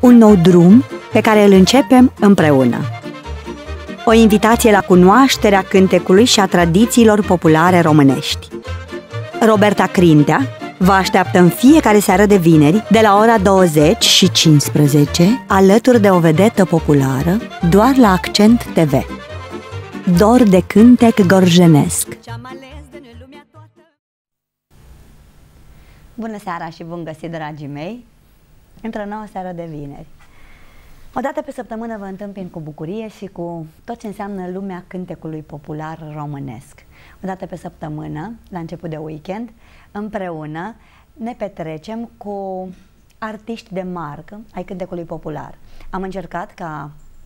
Un nou drum pe care îl începem împreună. O invitație la cunoașterea cântecului și a tradițiilor populare românești. Roberta Crintea vă așteaptă în fiecare seară de vineri, de la ora 20 și 15, alături de o vedetă populară, doar la Accent TV. Dor de cântec gorjenesc. Bună seara și bun găsit, dragii mei, într-o nouă seară de vineri. O dată pe săptămână vă întâmpin cu bucurie și cu tot ce înseamnă lumea cântecului popular românesc. O dată pe săptămână, la început de weekend, împreună ne petrecem cu artiști de marcă ai cântecului popular. Am încercat ca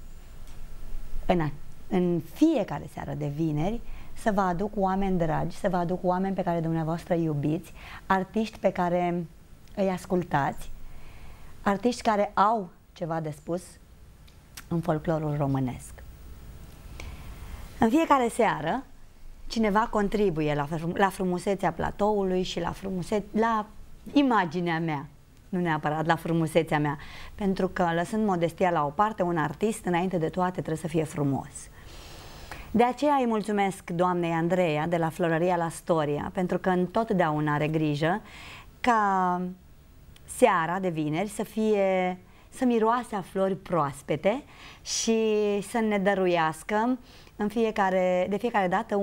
în fiecare seară de vineri să vă aduc oameni dragi, să vă aduc oameni pe care dumneavoastră iubiți, artiști pe care îi ascultați, artiști care au ceva de spus în folclorul românesc. În fiecare seară, cineva contribuie la frumusețea platoului și la imaginea mea, nu neapărat la frumusețea mea, pentru că, lăsând modestia la o parte, un artist, înainte de toate, trebuie să fie frumos. De aceea îi mulțumesc doamnei Andreea de la Florăria La Storia, pentru că întotdeauna are grijă ca seara de vineri să miroase a flori proaspete și să ne dăruiască de fiecare dată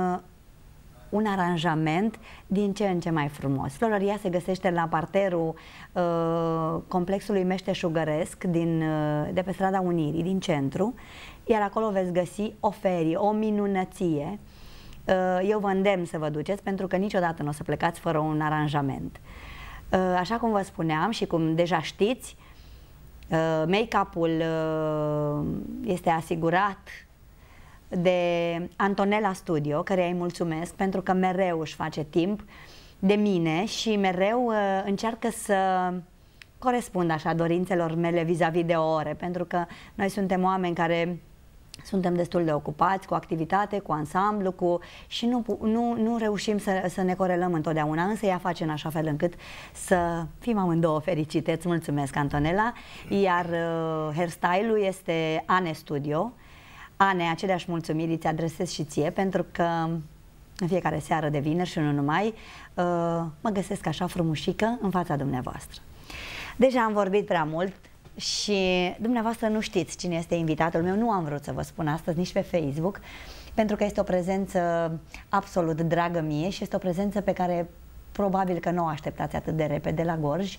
un aranjament din ce în ce mai frumos. Florăria se găsește la parterul complexului meșteșugăresc de pe strada Unirii, din centru, iar acolo veți găsi o ferie, o minunăție. Eu vă îndemn să vă duceți, pentru că niciodată nu o să plecați fără un aranjament. Așa cum vă spuneam și cum deja știți, make-up-ul este asigurat de Antonella Studio, căreia îi mulțumesc pentru că mereu își face timp de mine și mereu încearcă să corespundă așa dorințelor mele vis-a-vis de ore, pentru că noi suntem oameni care suntem destul de ocupați cu activitate, cu ansamblu, și nu reușim să ne corelăm întotdeauna, însă ea face în așa fel încât să fim amândouă fericite. Îți mulțumesc, Antonella. Iar hairstyle-ul este Ane Studio. Ane, aceleași mulțumiri îți adresez și ție, pentru că în fiecare seară de vineri și nu numai, mă găsesc așa frumușică în fața dumneavoastră. Deja am vorbit prea mult și dumneavoastră nu știți cine este invitatul meu. Nu am vrut să vă spun astăzi nici pe Facebook, pentru că este o prezență absolut dragă mie și este o prezență pe care probabil că nu o așteptați atât de repede la Gorj.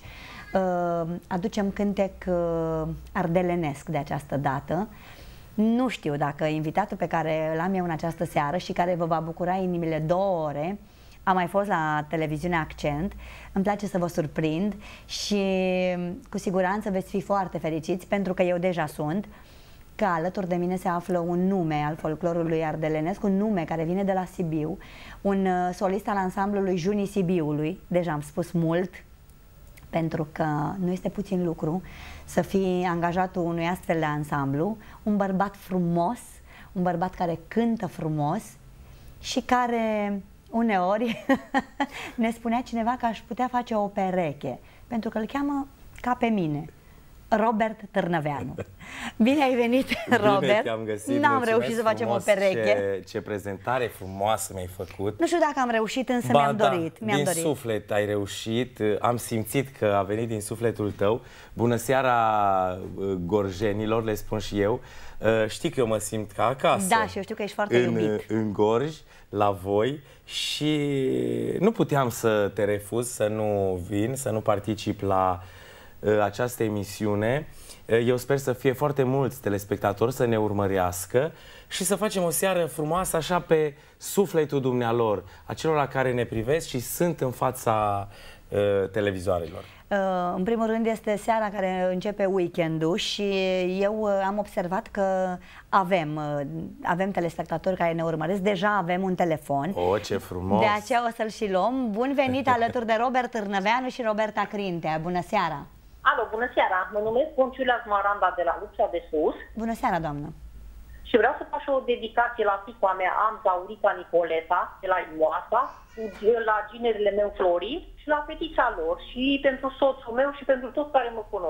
Aducem cântec ardelenesc de această dată. Nu știu dacă invitatul pe care îl am eu în această seară și care vă va bucura inimile 2 ore a mai fost la televiziunea Accent. Îmi place să vă surprind și cu siguranță veți fi foarte fericiți, pentru că eu deja sunt, că alături de mine se află un nume al folclorului ardelenesc, un nume care vine de la Sibiu, un solist al ansamblului Junii Sibiului. Deja am spus mult, pentru că nu este puțin lucru să fii angajatul unui astfel de ansamblu, un bărbat frumos, un bărbat care cântă frumos și care uneori ne spunea cineva că aș putea face o pereche, pentru că îl cheamă ca pe mine, Robert Târnăveanu. Bine ai venit, Robert! Bine te-am găsit. N-am reușit să facem o pereche. Ce prezentare frumoasă mi-ai făcut. Nu știu dacă am reușit, însă mi-am dorit. Din suflet ai reușit. Am simțit că a venit din sufletul tău. Bună seara gorjenilor, le spun și eu. Știi că eu mă simt ca acasă. Da, și eu știu că ești foarte iubit. În Gorj, la voi, și nu puteam să te refuz, să nu vin, să nu particip la această emisiune. Eu sper să fie foarte mulți telespectatori să ne urmărească și să facem o seară frumoasă așa pe sufletul dumnealor, acelora care ne privesc și sunt în fața televizoarelor. În primul rând este seara care începe weekendul și eu am observat că avem telespectatori care ne urmăresc, deja avem un telefon. Oh, ce frumos! De aceea o să-l și luăm. Bun venit alături de Robert Târnăveanu și Roberta Crintea. Bună seara! Alo, bună seara! Mă numesc Ponciulia Smaranda de la Lupța de Sus. Bună seara, doamnă! Și vreau să fac o dedicație la fiica mea, Zaurica Nicoleta, de la Imoasa, la ginerile meu Florin și la fetița lor, și pentru soțul meu și pentru toți care mă cunosc.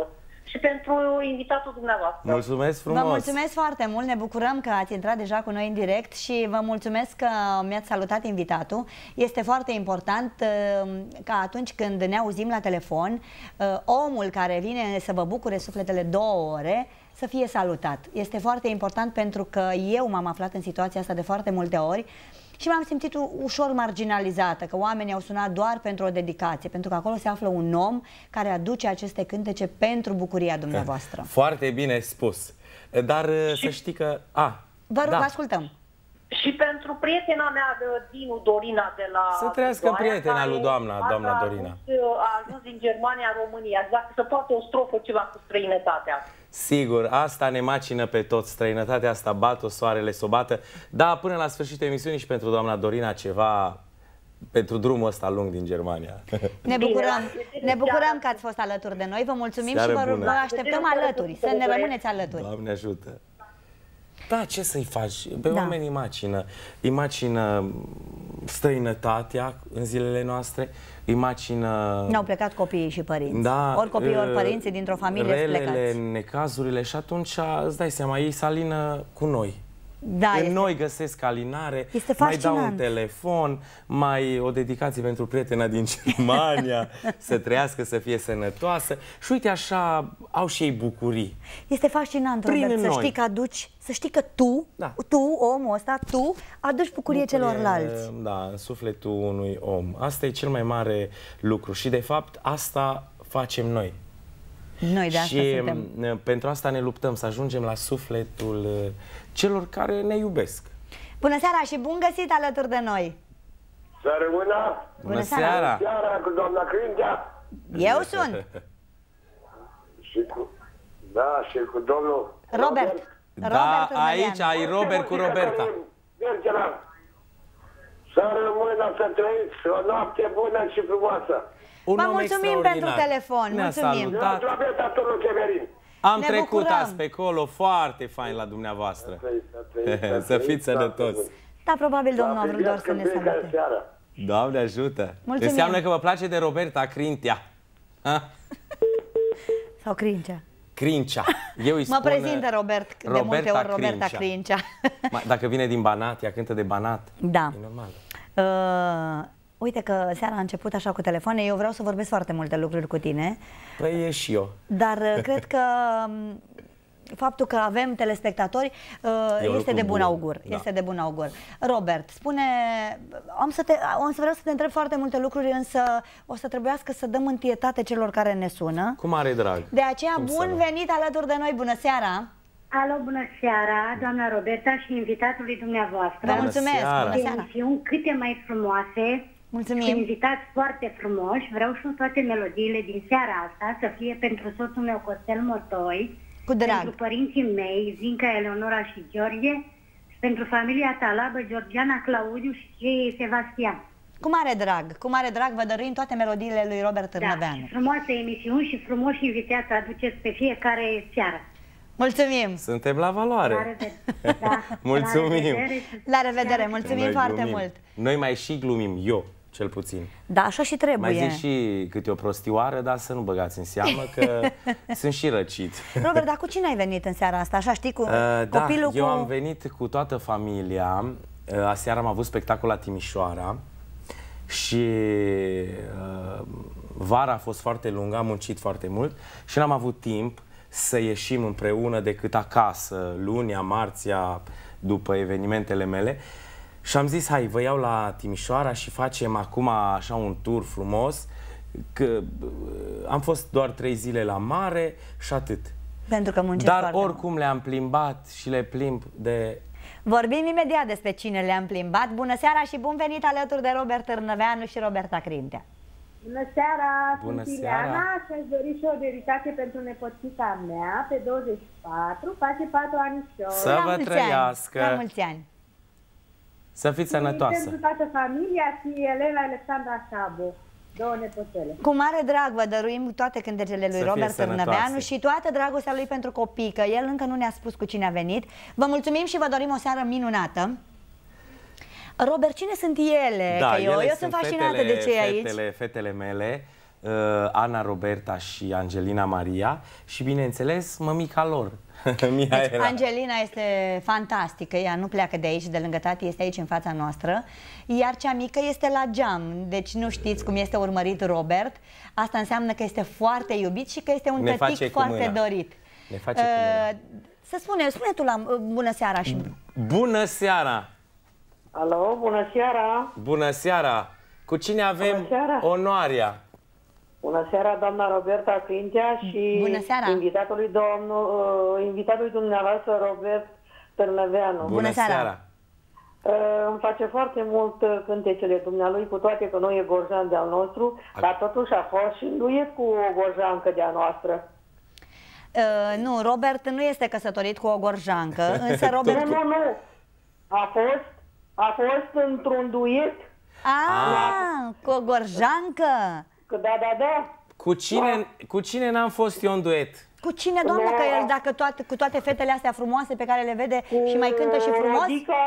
și pentru invitatul dumneavoastră. Mulțumesc frumos! Vă mulțumesc foarte mult, ne bucurăm că ați intrat deja cu noi în direct și vă mulțumesc că mi-ați salutat invitatul. Este foarte important ca atunci când ne auzim la telefon, omul care vine să vă bucure sufletele 2 ore să fie salutat. Este foarte important pentru că eu m-am aflat în situația asta de foarte multe ori și m-am simțit ușor marginalizată, că oamenii au sunat doar pentru o dedicație, pentru că acolo se află un om care aduce aceste cântece pentru bucuria dumneavoastră. Foarte bine spus. Dar să știi că... Vă rog, ascultăm. Și pentru prietena mea, Dinu Dorina, de la... Să trăiască prietena lui doamna Dorina. A ajuns din Germania, România, dacă să poate o strofă ceva cu străinătatea. Sigur, asta ne macină pe toți, străinătatea asta, bat-o, soarele s-o bată. Da, până la sfârșitul emisiunii și pentru doamna Dorina ceva pentru drumul ăsta lung din Germania. Ne bucurăm că ați fost alături de noi, vă mulțumim și vă așteptăm alături, să ne rămâneți alături. Doamne ajută! Da, ce să-i faci? Pe oameni imagină străinătatea în zilele noastre, imagină... Ne-au plecat copiii și părinți. Da, ori copiii, ori părinții dintr-o familie plecați. Necazurile și atunci îți dai seama, ei se alină cu noi. Da, în noi găsesc alinare, este mai dau un telefon, mai o dedicație pentru prietena din Germania, să trăiască, să fie sănătoasă. Și uite așa, au și ei bucurii. Este fascinant, Robert, să știi că aduci, să știi că tu, omul ăsta, tu aduci bucurie celorlalți. Da, în sufletul unui om. Asta e cel mai mare lucru și de fapt asta facem noi. Noi de asta suntem. Pentru asta ne luptăm, să ajungem la sufletul celor care ne iubesc. Bună seara și bun găsit alături de noi! Să rămână! Bună seara! Bună seara cu doamna Crintea! Eu sunt! și cu domnul Robert. Da, aici ai Robert cu Roberta. Să rămână, să trăiți o noapte bună și frumoasă! Vă mulțumim pentru telefon, mulțumim. Am trecut azi pe acolo, foarte fain la dumneavoastră. Să fiți sănătoși. Da, probabil domnul a vrut doar să ne salute. Doamne ajută. Mulțumim. Înseamnă că vă place de Roberta Crintea. Sau Crincea. Crincea. Eu îi mă prezintă Robert, de multe ori Roberta Crincea. Dacă vine din Banat, ea cântă de Banat. Da. E normal. Uite că seara a început așa cu telefoane. Eu vreau să vorbesc foarte multe lucruri cu tine. Păi e și eu. Dar cred că faptul că avem telespectatori este de bun augur. Da. Este de bun augur. Robert, spune, vreau să te întreb foarte multe lucruri, însă o să trebuiască să dăm întâietate celor care ne sună. Cu mare drag. De aceea, bun venit alături de noi. Bună seara! Alo, bună seara, doamna Roberta și invitatului dumneavoastră. Vă mulțumesc! Bună seara! Emisiuni câte mai frumoase. Mulțumim! Și invitați foarte frumoși. Vreau și toate melodiile din seara asta să fie pentru soțul meu, Costel Motoi, cu drag, pentru părinții mei, Zinca, Eleonora și George, și pentru familia Talabă, Georgiana, Claudiu și Sebastian. Cu mare drag, cu mare drag vă dăruim toate melodiile lui Robert Târnăveanu. Da, frumoase emisiuni și frumoși invitați aduceți pe fiecare seară. Mulțumim! Suntem la valoare! Da, mulțumim! La revedere! Mulțumim foarte mult! Noi mai și glumim, eu cel puțin. Da, așa și trebuie. Mai zic și câte o prostioară, dar să nu băgați în seamă că sunt și răcit. Robert, dar cu cine ai venit în seara asta? Așa știi, cu copilul eu am venit cu toată familia. Aseară am avut spectacol la Timișoara și vara a fost foarte lungă, am muncit foarte mult și n-am avut timp să ieșim împreună decât acasă, lunia, marțea, după evenimentele mele. Și am zis, hai, vă iau la Timișoara și facem acum așa un tur frumos, că am fost doar 3 zile la mare și atât. Pentru că muncesc dar oricum le-am plimbat și le plimb de... Vorbim imediat despre cine le-am plimbat. Bună seara și bun venit alături de Robert Târnăveanu și Roberta Crintea. Bună seara, bună sunt Ileana și aș dori și o dedicație pentru nepoțica mea pe 24, face 4 anișori. Să vă trăiască! La mulți ani! Să fiți sănătoasă! Pentru toată familia și Elena Alexandra Șabu, 2 nepotele. Cu mare drag vă dăruim toate cântecele lui Robert Târnăveanu și toată dragostea lui pentru copii, că el încă nu ne-a spus cu cine a venit. Vă mulțumim și vă dorim o seară minunată. Robert, cine sunt ele? Da, că eu sunt fascinată de ce e aici. Fetele mele. Ana Roberta și Angelina Maria și, bineînțeles, mămica lor, Mihaela. Angelina este fantastică, ea nu pleacă de aici, de lângă tati, este aici în fața noastră, iar cea mică este la geam, deci nu știți cum este urmărit Robert, asta înseamnă că este foarte iubit și că este un tătic foarte dorit. Ne face cu mâna. Să spune tu la bună seara și... Bună seara! Alo, bună seara! Bună seara! Cu cine avem onoarea? Bună seara, doamna Roberta Clintea și bună seara. invitatul dumneavoastră, Robert Târnăveanu. Bună seara! Îmi face foarte mult cântecele dumnealui, cu toate că nu e gorjan de-al nostru, dar totuși a fost și duet cu o gorjancă de-a noastră. Nu, Robert nu este căsătorit cu o gorjancă, însă Robert... Nu. A fost într-un duet. Cu o gorjancă? Da. Cu cine n-am fost eu în duet? Cu cine, doamnă, că el, dacă cu toate fetele astea frumoase pe care le vede și mai cântă și frumos?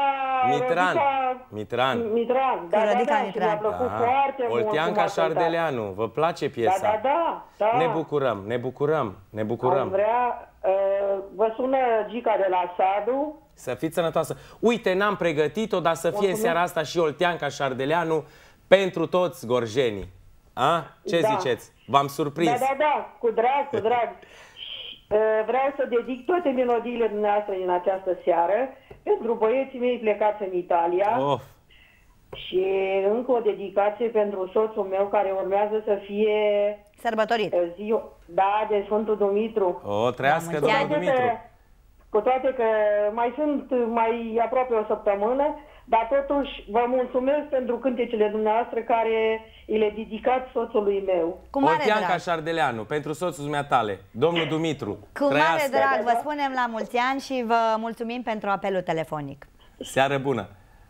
Mitran. Și mi-a plăcut foarte mult. Olteanca Șardeleanu, vă place piesa? Da. Ne bucurăm. Am vrea, vă sună Gica de la Sadu. Să fiți sănătoasă. Uite, n-am pregătit-o, dar să fie seara asta și Olteanca Șardeleanu pentru toți gorjenii. Ce ziceți? V-am surprins. Da, cu drag. Vreau să dedic toate melodiile dumneavoastră din această seară pentru băieții mei plecați în Italia. Și încă o dedicație pentru soțul meu care urmează să fie sărbătorit. De Sfântul Dumitru. Trăiască domnul Dumitru. Cu toate că mai sunt mai aproape o săptămână, dar totuși vă mulțumesc pentru cântecele dumneavoastră care îi le dedicați soțului meu. Olteanca Șardeleanu, pentru soțul dumneatale, domnul Dumitru. Cu mare drag, vă spunem la mulți ani și vă mulțumim pentru apelul telefonic. Seară bună!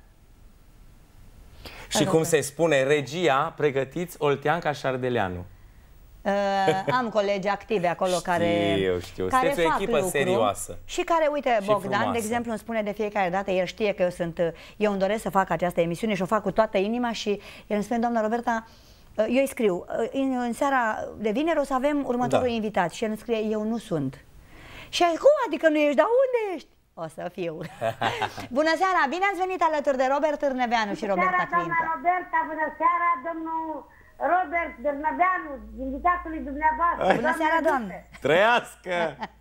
Și cum se spune, regia, pregătiți Olteanca Șardeleanu. Am colegi active acolo care fac o echipă lucru serioasă. Și care, uite, Bogdan, de exemplu, îmi spune de fiecare dată, el știe că eu îmi doresc să fac această emisiune și o fac cu toată inima și el îmi spune, doamna Roberta, eu îi scriu, în seara de vineri o să avem următorul invitat și el îmi scrie, eu nu sunt. Și cum adică nu ești, dar unde ești? O să fiu. Bună seara, bine ați venit alături de Robert Târnăveanu și Roberta Clintea. Bună seara, doamna Roberta, bună seara, domnul Robert Târnăveanu, invitatului dumneavoastră. Bună seara, doamnă! Trăiască!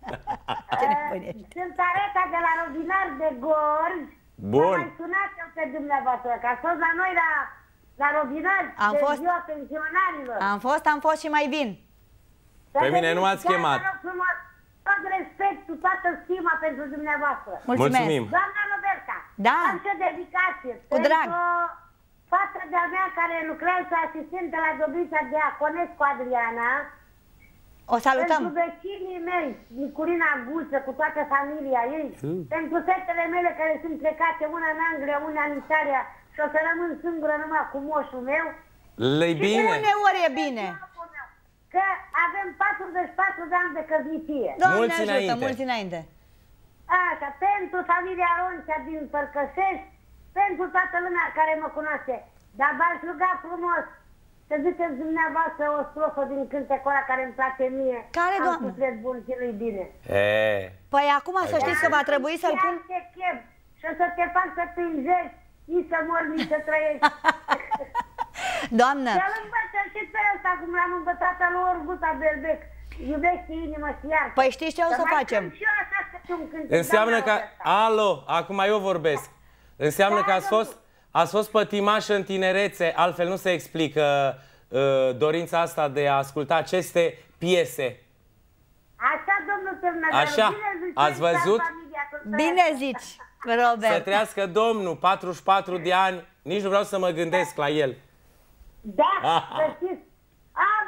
Sunt Areta de la Robinar de Gorj. Bun! Am mai sunat eu pe dumneavoastră, că ați fost la noi la Robinar, ziua pensionarilor. Am fost și mai vin. Pe mine nu ați chemat. Tot respectul, toată stima pentru dumneavoastră. Mulțumim! Doamna Roberta, am și o dedicație. Cu drag! Fata de-a mea care lucrează asistentă la Dobrița Diaconescu Adriana. O salutăm! Pentru vecinii mei, Niculina Guță, cu toată familia ei. Pentru fetele mele care sunt plecate, una în Anglia, una în Italia și o să rămân singură numai cu moșul meu. Le-i bine! Uneori e bine! Că avem 44 de ani de căsnicie. Doamne ajută, mulți înainte! Așa, pentru familia Roncea din Părcășești, pentru toată lumea care mă cunoaște. Dar v-aș ruga frumos să ziceți dumneavoastră o strofă din cântecul ăla care îmi place mie. Care, doamnă? Am suflet bun și nu-i bine. Păi acum să știți că va trebui să-l pun... Și o să te fac să te înjeci, nici să mor, nici să trăiești. Doamnă! Și-l învăță și pe ăsta, cum l-am învățat lui Orguța Belbec. Iubește inimă și iartă. Păi știți ce o să facem? Și eu așa să un cântec. Înseamnă că... Alo, acum eu vorbesc. Înseamnă că ați fost pătimașă în tinerețe, altfel nu se explică dorința asta de a asculta aceste piese. Așa, domnul Târnăveanu, așa, ați văzut? Bine zici, Robert. Să trăiască domnul, 44 de ani, nici nu vreau să mă gândesc la el. Da, să știți, am tot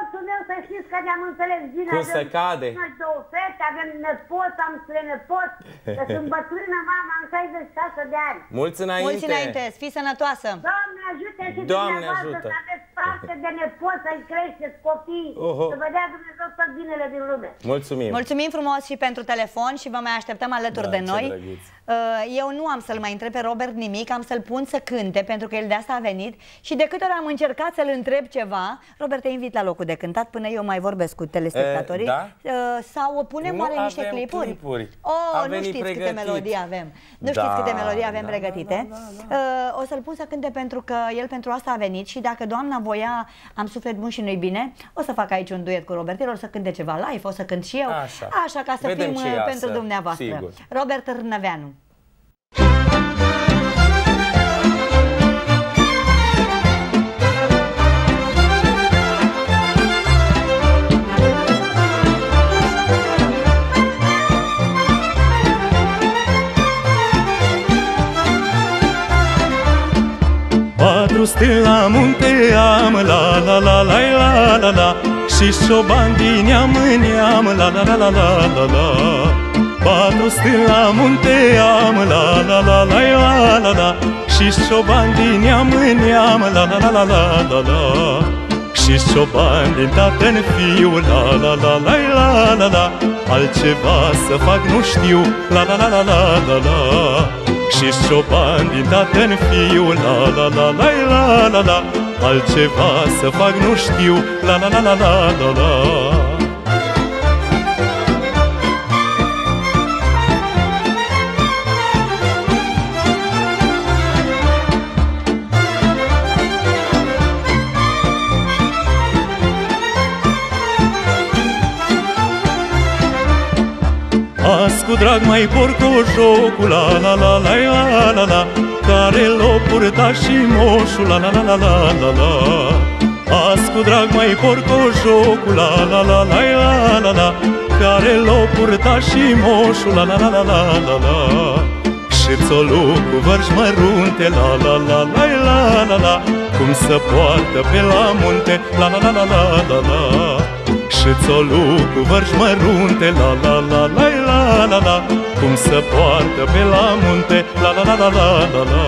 soțul meu, să știți că ne-am înțeles bine. Cum se cade? Noi două fete, avem nepoți, am strănepoți, că sunt bătrână mama, am 66 de ani. Mulți înainte! Mulți înainte, fii sănătoasă! Doamne ajute și Doamne dumneavoastră ajută. să aveți parte de nepoți, să-i creșteți copii, să vă dea Dumnezeu tot binele din lume. Mulțumim! Mulțumim frumos și pentru telefon și vă mai așteptăm alături de noi. drăguț. Eu nu am să-l mai întreb pe Robert nimic, am să-l pun să cânte, pentru că el de asta a venit și de câte ori am încercat să-l întreb ceva, Robert, te invit la locul de cântat până eu mai vorbesc cu telespectatorii. Da? Sau punem Nu oare niște avem clipuri? clipuri. Oh, A nu venit știți câte pregătit. melodii avem. Nu Da, știți câte melodii avem da, pregătite. O să-l pun să cânte pentru că el pentru asta a venit și dacă Doamna voia, am suflet bun și nu-i bine, o să fac aici un duet cu Robert. El o să cânte ceva live, o să cânt și eu. Așa ca să Vedem fim ce iasă, pentru dumneavoastră. sigur. Robert Rârnăveanu. Patru stâni la munte am, la la la la la la la, și șoban din neam în neam, la la la la la la la. Patru stâni la munte am, la la la la la la la, și șoban din neam în neam, la la la la la la la. Și șoban din tată-n fiu, la la la la la la la, altceva să fac nu știu, la la la la la la la. Și șoban din tată-n fiu, la la la la la la la, altceva să fac nu știu, la la la la la la la. Azi cu drag mai porcojocul, la la la la la la la, care l-o purta și moșul, la la la la la la la. Azi cu drag mai porcojocul, la la la la la la la, care l-o purta și moșul, la la la la la la la. Și țolul cu vărși mărunte, la la la la la la la, cum să poartă pe la munte, la la la la la la la. Și țolul cu vărși mărunte, la la la la la la la, cum să poartă pe la munte, la la la la la la la.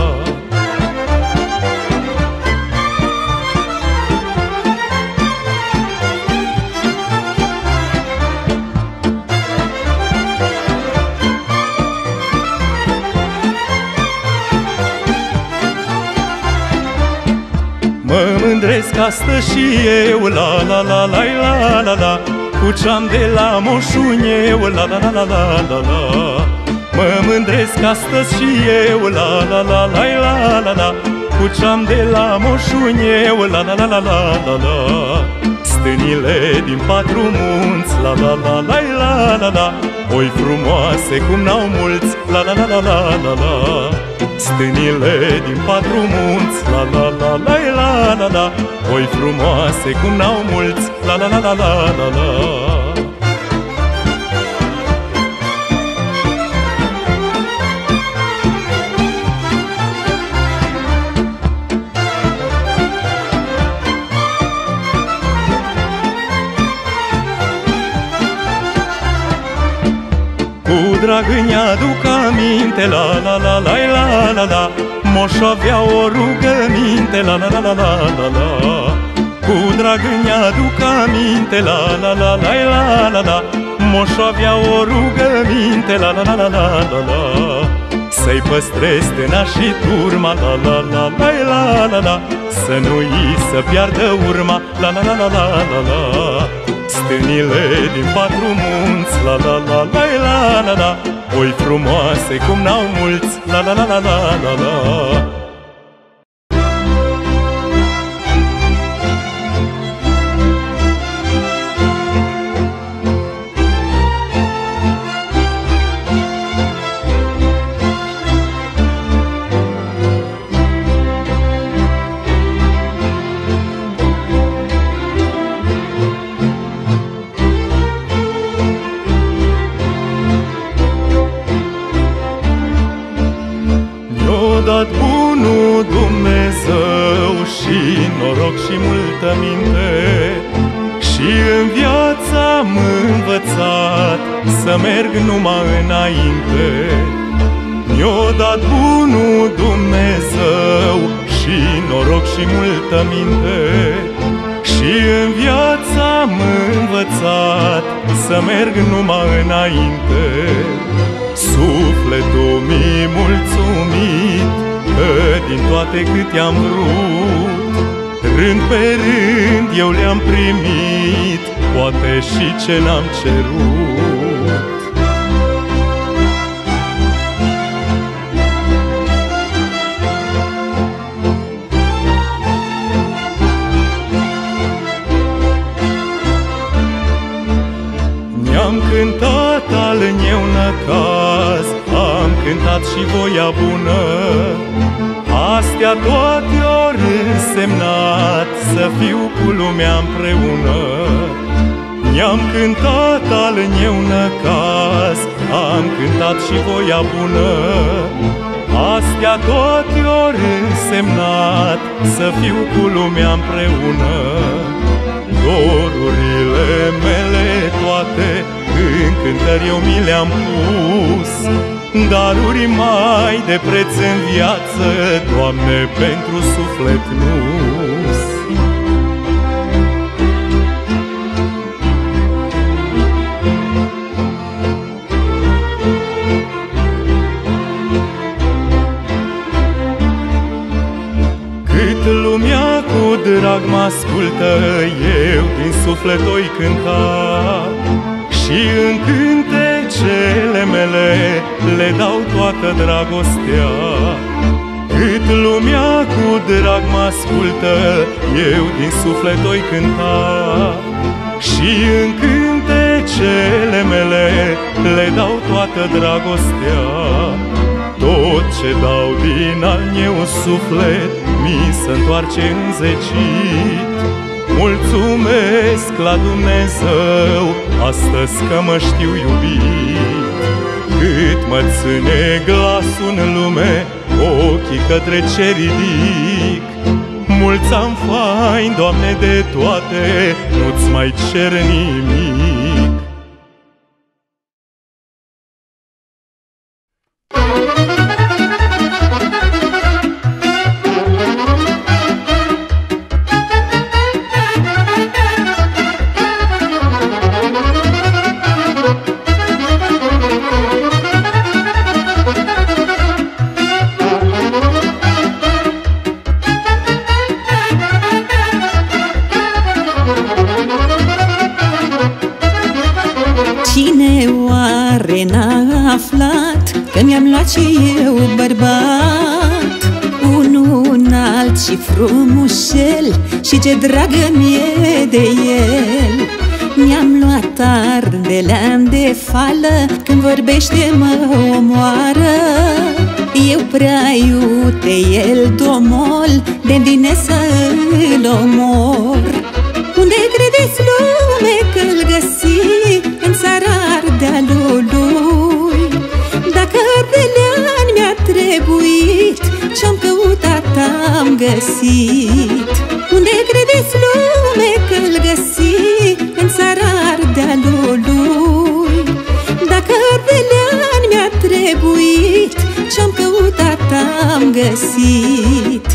Mă mândresc astăzi și eu, la la la la la la la, cu ce-am de la moșuneu, la la la la la la la. Mă mândresc astăzi și eu, la la la la la la la, cu ce-am de la moșuneu, la la la la la la la. Stânile din patru munți, la la la la la la la, oi frumoase cum n-au mulți, la la la la la la la. Stânile din patru munți, la la la la la la la, oi frumoase cum n-au mulți, la la la la la la la. Cu drag îmi aduc aminte, la la la la la la la, moș avea o rugăminte, la la la la la la la. Cu drag îmi aduc aminte, la la la la la la la, moș avea o rugăminte, la la la la la la la. Să-i păstrez stâna și turma, la la la la la la la, să nu-i să piardă urma, la la la la la la la. Stânile din patru munți, la la la la la la la, oi frumoase cum n-au mulți, la la la la la la la. Dat bunul să merg numai înainte. Mi-o dat bunul Dumnezeu și noroc și multă minte, și în viață am învățat să merg numai înainte. Sufletul mi-i mulțumit că din toate cât i-am vrut, rând pe rând eu le-am primit, poate și ce n-am cerut. Am cântat al meu năcaz, am cântat și voia bună, astea toate ori însemnat să fiu cu lumea împreună. Mi-am cântat al meu năcaz, am cântat și voia bună, astea toate ori însemnat să fiu cu lumea împreună. Dorurile mele toate în cântări eu mi le-am pus, daruri mai de preț în viață, Doamne, pentru suflet nu-s. Cât lumea cu drag m-ascultă, eu din suflet o-i cânta, și în cântecele mele le dau toată dragostea. Cât lumea cu drag mă-ascultă, eu din suflet o-i cânta, și în cântecele mele le dau toată dragostea. Tot ce dau din al meu suflet mi se întoarce înzecit. Mulțumesc la Dumnezeu astăzi că mă știu iubit. Cât mă ține glasul în lume, ochii către ce ridic. Mulți am fain, Doamne, de toate, nu-ți mai cer nimic. N-a aflat că mi-am luat și eu bărbat, unul înalt și frumușel, și ce dragă mi-e de el. Mi-am luat ardelean de fală, când vorbește mă omoară. Eu prea iute, el domol, de bine să-l omor. Unde credeți, lume, că-l găsi? În țara Ardealului. Dacă ardelean mi-a trebuit, ce-am căutat am găsit. Unde credeți, lume, că-l găsi? În țara Ardealului. Dacă ardelean mi-a trebuit, ce-am căutat am găsit.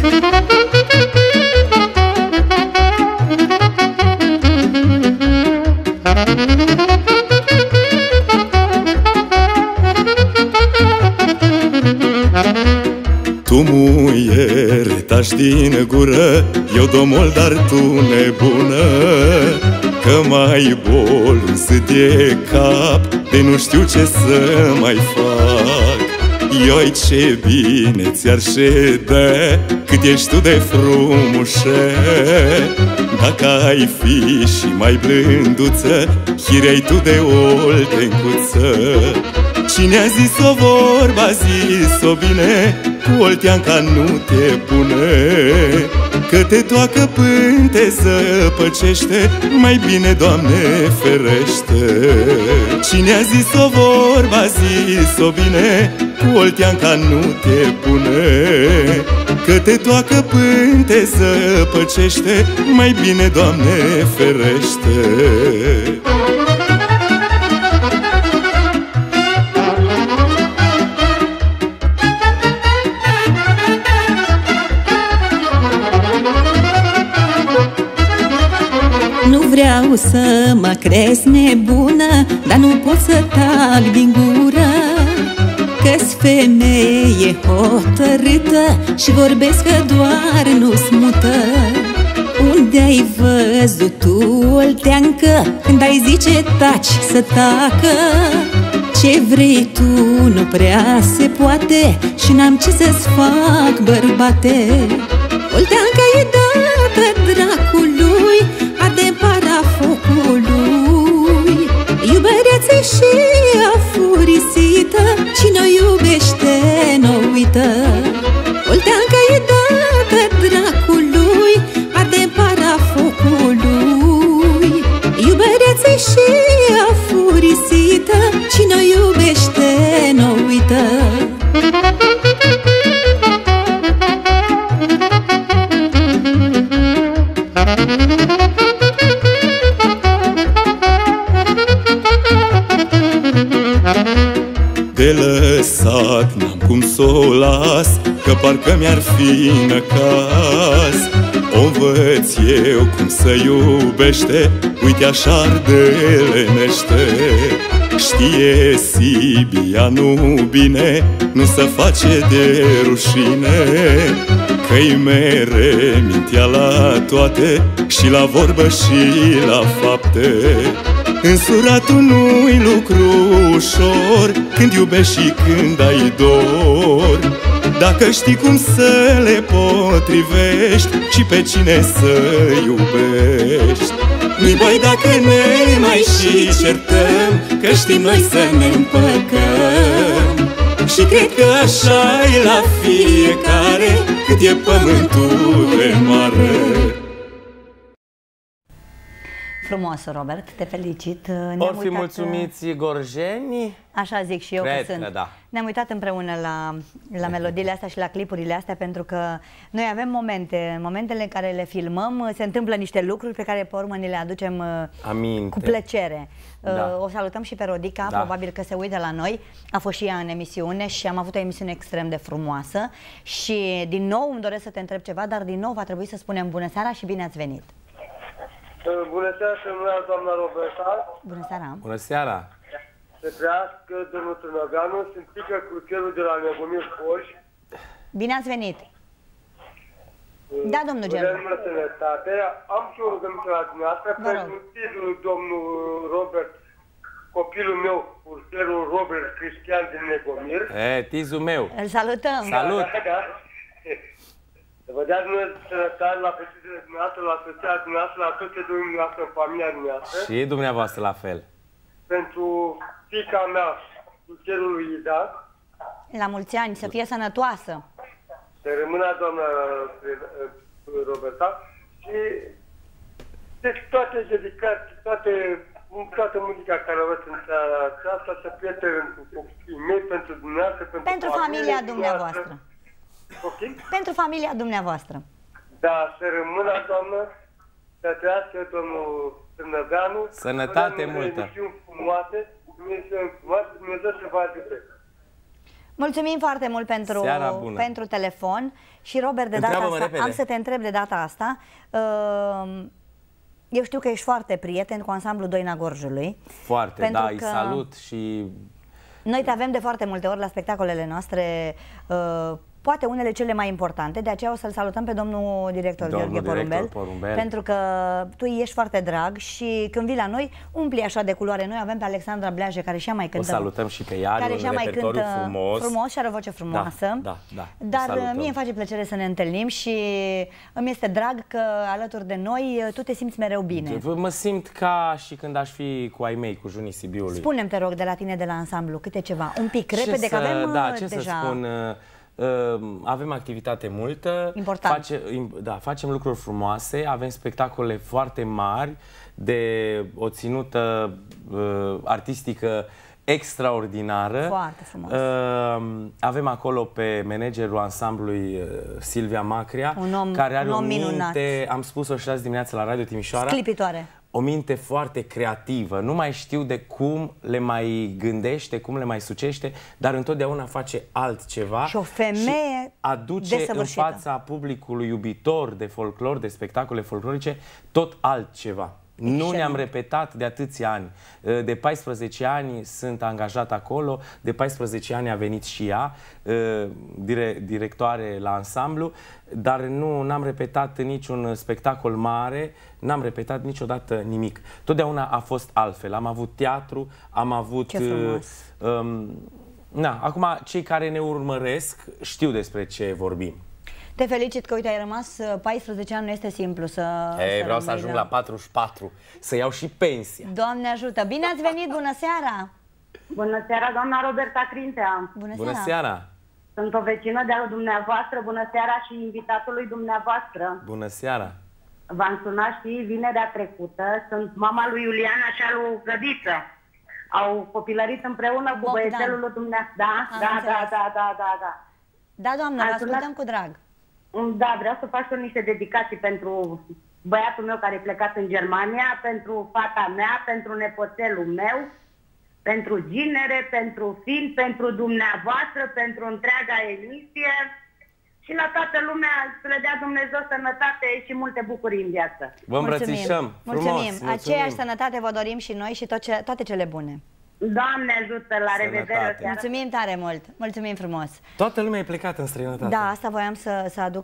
Tu, muier, taci din gură, eu domol, dar tu nebună, că mai bol să te cap, de nu știu ce să mai fac. Ioi, ce bine ți-ar șede, cât ești tu de frumușe. Dacă ai fi și mai blânduță, hirei tu de oltencuță. Cine a zis-o vorba, zis-o bine, cu olteanca nu te pune, că te toacă până te zăpăcește, mai bine, Doamne, ferește. Cine a zis-o vorba, zis-o bine, cu olteanca nu te pune, că te toacă până te zăpăcește, mai bine, Doamne, ferește. Vreau să mă crezi nebună, dar nu pot să tac din gură, că-s femeie hotărâtă și vorbesc că doar nu-s mută. Unde ai văzut tu olteancă când ai zice taci să tacă? Ce vrei tu nu prea se poate și n-am ce să-ți fac, bărbate. Olteanca e dată dracului, arde para focului. Iubăreață și afurisită, cine o iubește n-o uită. Olteanca e dată dracului, arde para focului. Iubăreață și afurisită, cine o iubește n-o uită. De lăsat n-am cum s-o las, că parcă mi-ar fi năcaz. O învăț eu cum să iubește, uite așa de lenește. Știe Sibianu bine, nu se face de rușine, că-i mere mintea la toate, și la vorbă și la fapte. Însuratul nu-i lucru ușor, când iubești și când ai dor. Dacă știi cum să le potrivești și pe cine să iubești. Nu-i băi dacă ne mai și certăm, că știm noi să ne împăcăm. Și cred că așa-i la fiecare, cât e pământul de mare. Frumos, Robert, te felicit. Or fi mulțumiți gorjenii? Așa zic și eu. Cred că sunt. da. Ne-am uitat împreună la melodiile astea și la clipurile astea, pentru că noi avem momentele în care le filmăm, se întâmplă niște lucruri pe care pe urmă ni le aducem aminte, cu plăcere. Da. O salutăm și pe Rodica, da, probabil că se uită la noi, a fost și ea în emisiune și am avut o emisiune extrem de frumoasă. Și din nou îmi doresc să te întreb ceva, dar din nou va trebui să spunem bună seara și bine ați venit. Bună seara, se numea doamna Roberta. Bună seara. Bună seara. Să trească domnul Târnăveanu, sunt pică crucerul de la Nebunir Foș. Bine ați venit. Da, domnul Gelu. Bună sănătate. Am și o rugăminte la dumneavoastră pentru titlul domnul Robert, copilul meu, urserul Robert Cristian din Nebunir. Tizul meu. Îl salutăm. Salut. Să vă dea sănătate la fetele dumneavoastră, la soția dumneavoastră, la toate dumneavoastră în familia dumneavoastră. Și dumneavoastră la fel. Pentru fiica mea, cerul lui Ida. La mulți ani, să fie sănătoasă. Să rămână doamna Roberta. Și deci toate dedicații, toată muzica care o văd în seara aceasta, să fie pentru copiii mei, pentru dumneavoastră, pentru familia dumneavoastră. Okay. Pentru familia dumneavoastră. Da, să rămână, doamnă, să trăiască domnul Târnăveanu. Sănătate multă. Dumnezeu să vă ajute. Mulțumim foarte mult pentru telefon. Și Robert, de data asta, am să te întreb de data asta. Eu știu că ești foarte prieten cu ansamblul Doina Gorjului. Foarte, da, îi salut și... Noi te avem de foarte multe ori la spectacolele noastre, poate unele cele mai importante, de aceea o să-l salutăm pe domnul director Gheorghe Porumbel, pentru că tu ești foarte drag și când vii la noi, umpli așa de culoare. Noi avem pe Alexandra Bleaje, care și ea mai cântă. O salutăm și pe ea, care și ea mai cântă frumos și are o voce frumoasă. Da. Dar mie îmi face plăcere să ne întâlnim și îmi este drag că alături de noi tu te simți mereu bine. Mă simt ca și când aș fi cu ai mei, cu junii Sibiului. Spune-mi, te rog, de la tine, de la ansamblu, câte ceva, un pic repede, că avem ce deja... să spun, avem activitate multă, facem lucruri frumoase, avem spectacole foarte mari de o ținută artistică extraordinară. Foarte frumos. Avem acolo pe managerul ansamblului Silvia Macria, un om care are o minte, minunat. Am spus-o și azi dimineața la Radio Timișoara. Sclipitoare. O minte foarte creativă, nu mai știu de cum le mai gândește, cum le mai sucește, dar întotdeauna face altceva și o femeie și aduce în fața publicului iubitor de folclor, de spectacole folclorice, tot altceva. Nu ne-am repetat de atâția ani. De 14 ani sunt angajat acolo, de 14 ani a venit și ea, directoare la ansamblu, dar n-am repetat niciun spectacol mare, n-am repetat niciodată nimic. Totdeauna a fost altfel. Am avut teatru, am avut... Ce frumos! Acum, cei care ne urmăresc știu despre ce vorbim. Te felicit că, uite, ai rămas 14 ani, nu este simplu să... Vreau să ajung la 44, să iau și pensia. Doamne ajută! Bine ați venit, bună seara! Bună seara, doamna Roberta Crintea. Bună seara! Sunt o vecină de-a dumneavoastră, bună seara și invitatului dumneavoastră. Bună seara! V-am sunat și vinerea trecută, sunt mama lui Iuliana și a lui Gădiță. Au copilărit împreună cu băiețelul lui dumneavoastră. Da. Da, doamnă, vă ascultăm cu drag. Da, vreau să fac niște dedicații pentru băiatul meu care e plecat în Germania, pentru fata mea, pentru nepoțelul meu, pentru ginere, pentru film, pentru dumneavoastră, pentru întreaga emisie și la toată lumea să le dea Dumnezeu sănătate și multe bucurii în viață. Vă îmbrățișăm! Mulțumim! Aceeași sănătate vă dorim și noi și toate cele bune. Doamne ajută, la revedere! Mulțumim tare mult! Mulțumim frumos! Toată lumea e plecată în străinătate. Da, asta voiam să aduc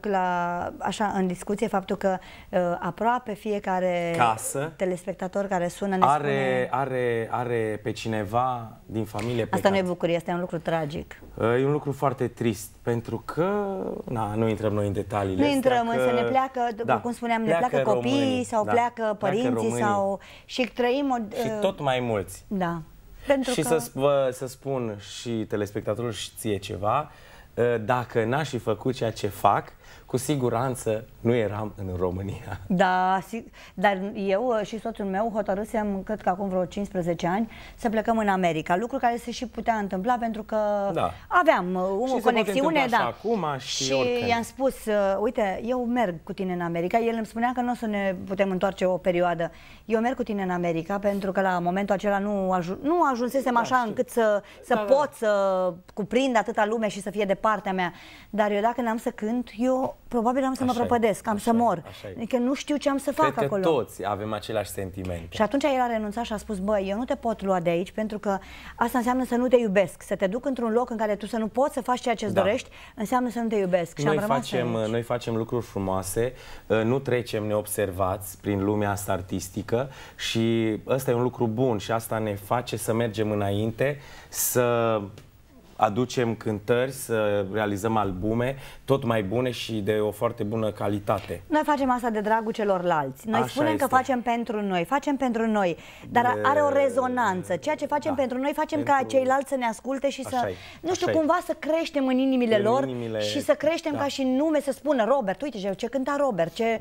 în discuție faptul că aproape fiecare telespectator care sună ne spune... Are pe cineva din familie plecat. Asta nu e bucurie, asta e un lucru tragic. E un lucru foarte trist, pentru că... nu intrăm noi în detaliile astea. Nu intrăm, însă ne pleacă, după cum spuneam, ne pleacă copiii sau pleacă părinții sau... Și trăim și tot mai mulți. Da. Și să spun și telespectatorul și ție ceva, dacă n-aș fi făcut ceea ce fac, cu siguranță nu eram în România. Da, dar eu și soțul meu hotărâsem, cred că acum vreo 15 ani, să plecăm în America. Lucru care se și putea întâmpla pentru că aveam o conexiune. Și i-am spus, uite, eu merg cu tine în America. El îmi spunea că nu o să ne putem întoarce o perioadă. Eu merg cu tine în America pentru că la momentul acela nu ajunsesem așa încât să pot să cuprind atâta lume și să fie de partea mea. Dar eu dacă n-am să cânt, eu probabil am să mă prăpădesc, am să mor. Adică nu știu ce am să fac acolo. Cred că toți avem același sentimente. Și atunci el a renunțat și a spus, băi, eu nu te pot lua de aici pentru că asta înseamnă să nu te iubesc. Să te duc într-un loc în care tu să nu poți să faci ceea ce-ți dorești, înseamnă să nu te iubesc. Noi facem lucruri frumoase, nu trecem neobservați prin lumea asta artistică și ăsta e un lucru bun și asta ne face să mergem înainte, să aducem cântări, să realizăm albume tot mai bune și de o foarte bună calitate. Noi facem asta de dragul celorlalți. Noi spunem că facem pentru noi, dar are o rezonanță. Ceea ce facem pentru noi, facem ca ceilalți să ne asculte și să, nu știu, cumva să creștem în inimile lor și să creștem ca și nume, să spună Robert, uite ce cânta Robert, ce...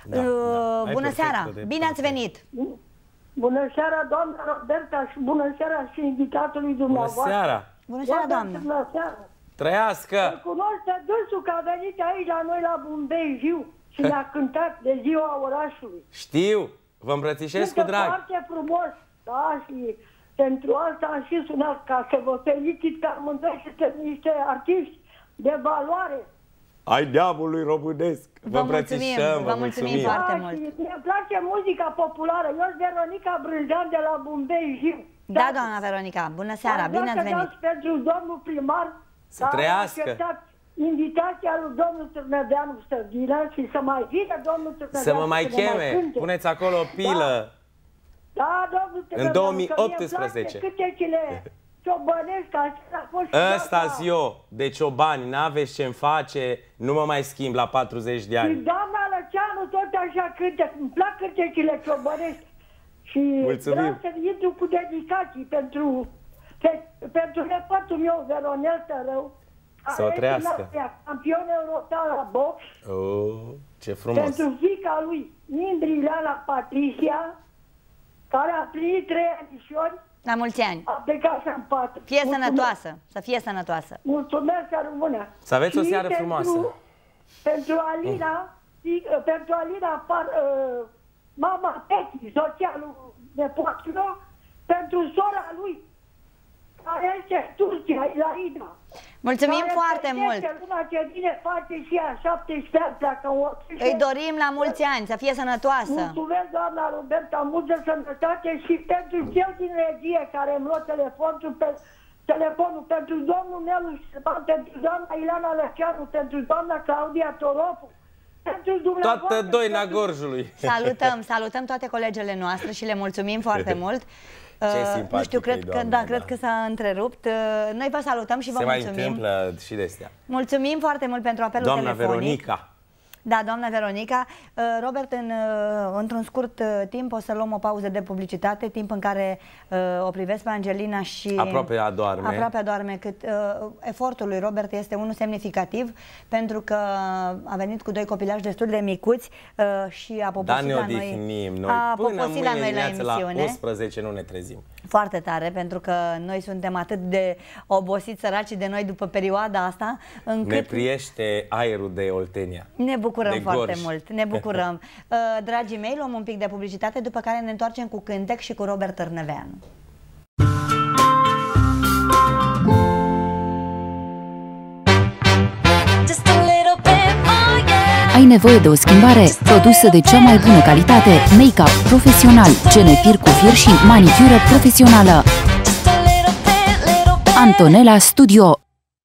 Bună seara, bine ați venit! Bună seara, doamna Roberta, și bună seara și invitatului dumneavoastră. Bună seara! Bună seara, doamnă! Trăiască! Îl cunoaște dânsul că a venit aici la noi la Bumbeiu și ne-a cântat de ziua orașului. Știu! Vă îmbrățișez cu drag! Foarte frumos! Da, și pentru asta am și sunat, ca să vă felicit că amândoi sunteți niște artiști de valoare. Ai diavolului românesc! Vă îmbrățișăm! Vă mulțumim foarte mult! Mi-e place muzica populară. Eu sunt Veronica Brânjan de la Bumbeiu. Da, doamna Veronica, bună seara, bine ați venit! Pentru domnul primar să trăiască! Invitația lui domnul Târnădeanu să vină și să mai vină domnul Târnădeanu să mă mai cheme, puneți acolo o pilă! Da, domnul Târnădeanu, în 2018! Câtecile ciobănesc, a fost ăsta-s eu, de ciobani, n-aveți ce-mi face, nu mă mai schimb la 40 de ani. Și doamna Lăceanu tot așa cântă, îmi plac câtecile ciobănești. Și vreau să intru cu dedicații pentru nepotul meu, Veronel Tărău, să o trăiască. Campion european la box. Ce frumos. Pentru fiica lui, Indrileana Patricia, care a plinit 3 anișori. La mulți ani. A plecat în patru. Fie sănătoasă, să fie sănătoasă. Mulțumesc, să rămână. Să aveți o seară frumoasă. Pentru Alina, mama Peti, soția lui nepoților, pentru sora lui, care este Turcia, Ilaida. Mulțumim foarte mult! Luna ce vine face și ea 17 ani, pleacă în Oxișe. Îi dorim la mulți ani, să fie sănătoasă! Mulțumesc, doamna Roberta, multă sănătate și pentru cel din regie care îmi lua telefonul pentru domnul Nelu Șerban, pentru doamna Ileana Lăceanu, pentru doamna Claudia Toropu, pentru dumneavoastră... Toată doina Gorjului! Salutăm toate colegele noastre și le mulțumim foarte mult! Nu știu, cred că s-a întrerupt. Noi vă salutăm și vă mulțumim. Se mai întâmplă și de astea. Mulțumim foarte mult pentru apelul telefonic. Doamna Veronica. Da, doamna Veronica. Robert, într-un scurt timp o să luăm o pauză de publicitate, timp în care o privesc pe Angelina și aproape adorme. Efortul lui Robert este unul semnificativ, pentru că a venit cu 2 copilași destul de micuți și a poposit la noi. Până mâine dimineață la 11 nu ne trezim. Foarte tare, pentru că noi suntem atât de obosiți, săraci de noi după perioada asta, încât ne priește aerul de Oltenia. Ne bucurăm foarte mult, ne bucurăm. Dragii mei, luăm un pic de publicitate, după care ne întoarcem cu cântec și cu Robert Târnăveanu. Ai nevoie de o schimbare? Produsă de cea mai bună calitate, make-up profesional, genefir cu fir și manicură profesională. Antonella Studio.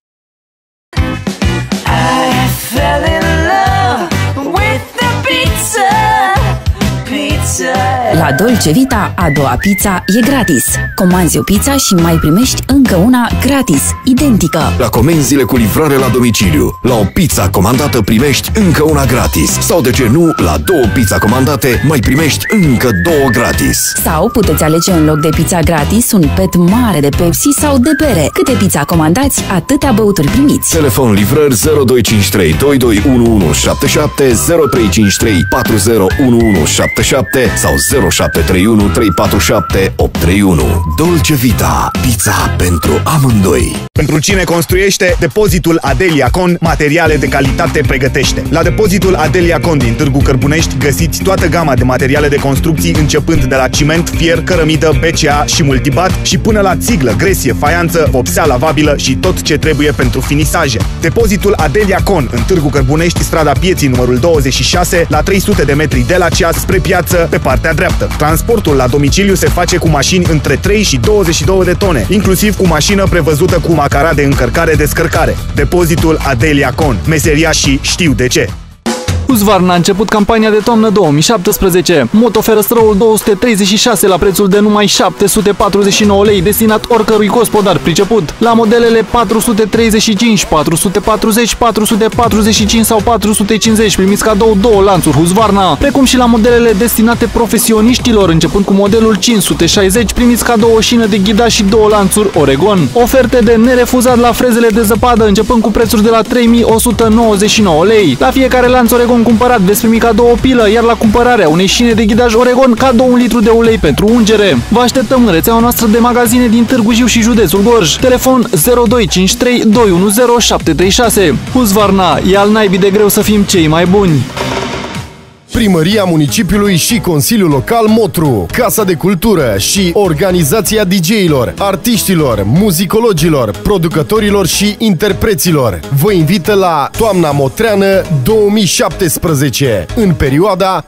La Dolce Vita, a doua pizza e gratis. Comanzi o pizza și mai primești încă una gratis, identică. La comenzile cu livrare la domiciliu, la o pizza comandată primești încă una gratis. Sau de ce nu, la 2 pizza comandate mai primești încă 2 gratis. Sau puteți alege în loc de pizza gratis un pet mare de Pepsi sau de bere. Câte pizza comandați, atâtea băuturi primiți. Telefon livrări 0253 221177 0353 401177 sau 0731 347 831. Dolce Vita, pizza pentru amândoi. Pentru cine construiește, depozitul Adeliacon materiale de calitate pregătește. La depozitul Adeliacon din Târgu Cărbunești găsiți toată gama de materiale de construcții, începând de la ciment, fier, cărămidă, BCA și multibat și până la țiglă, gresie, faianță, vopsea lavabilă și tot ce trebuie pentru finisaje. Depozitul Adeliacon în Târgu Cărbunești, strada Pieții numărul 26, la 300 de metri de la ceas spre piață, pe partea dreaptă. Transportul la domiciliu se face cu mașini între 3 și 22 de tone, inclusiv cu mașină prevăzută cu macara de încărcare-descărcare. Depozitul Adeliacon. Meseriașii știu de ce. Husqvarna a început campania de toamnă 2017. Motoferăstrăul 236 la prețul de numai 749 lei, destinat oricărui gospodar priceput. La modelele 435, 440, 445 sau 450 primiți cadou 2 lanțuri Husqvarna, precum și la modelele destinate profesioniștilor, începând cu modelul 560 primiți cadou o șină de ghidaj și 2 lanțuri Oregon. Oferte de nerefuzat la frezele de zăpadă, începând cu prețuri de la 3199 lei. La fiecare lanț Oregon cumpărat veți primi cadou o pilă, iar la cumpărarea unei șine de ghidaj Oregon, cadou 1 litru de ulei pentru ungere. Vă așteptăm în rețeaua noastră de magazine din Târgu Jiu și județul Gorj. Telefon 0253 210 736. Husqvarna, e al naibii de greu să fim cei mai buni. Primăria Municipiului și Consiliul Local Motru, Casa de Cultură și Organizația DJ-ilor, artiștilor, muzicologilor, producătorilor și interpreților vă invită la Toamna Motreană 2017 în perioada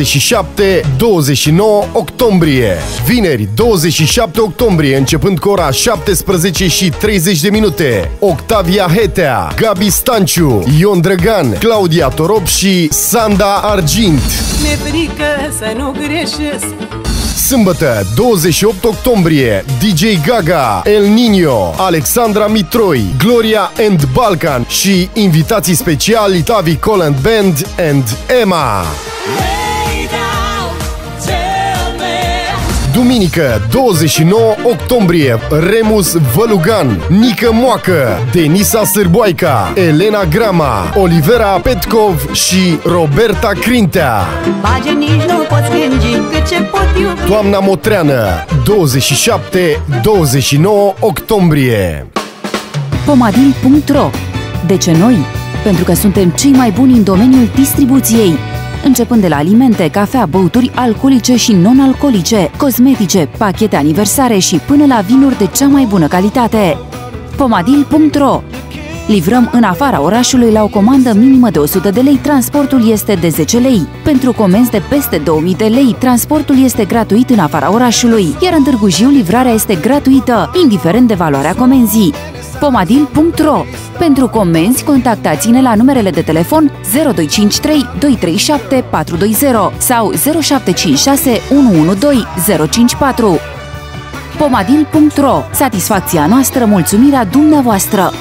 27-29 octombrie. Vineri 27 octombrie începând cu ora 17 și 30 de minute. Octavia Hetea, Gabi Stanciu, Ion Drăgan, Claudia Torop și Sanda Argint. Mi-e frică să nu greșesc. Sâmbătă, 28 octombrie, DJ Gaga, El Nino, Alexandra Mitroi, Gloria and Balkan și invitații speciali Tavi Colland Band and Emma. Duminică, 29 octombrie, Remus Vălugan, Nică Moacă, Denisa Sârboaica, Elena Grama, Olivera Petkov și Roberta Crintea. Bage nici nu poți gângi că ce pot iubi. Toamna Motreană, 27-29 octombrie. Pomadil.ro. De ce noi? Pentru că suntem cei mai buni în domeniul distribuției. Începând de la alimente, cafea, băuturi alcoolice și non-alcoolice, cosmetice, pachete aniversare și până la vinuri de cea mai bună calitate. Pomadil.ro. Livrăm în afara orașului la o comandă minimă de 100 de lei, transportul este de 10 lei. Pentru comenzi de peste 2000 de lei, transportul este gratuit în afara orașului, iar în Târgu Jiu livrarea este gratuită, indiferent de valoarea comenzii. Pomadil.ro. Pentru comenzi, contactați-ne la numerele de telefon 0253 237 420 sau 0756 112 054. Pomadil.ro. Satisfacția noastră, mulțumirea dumneavoastră.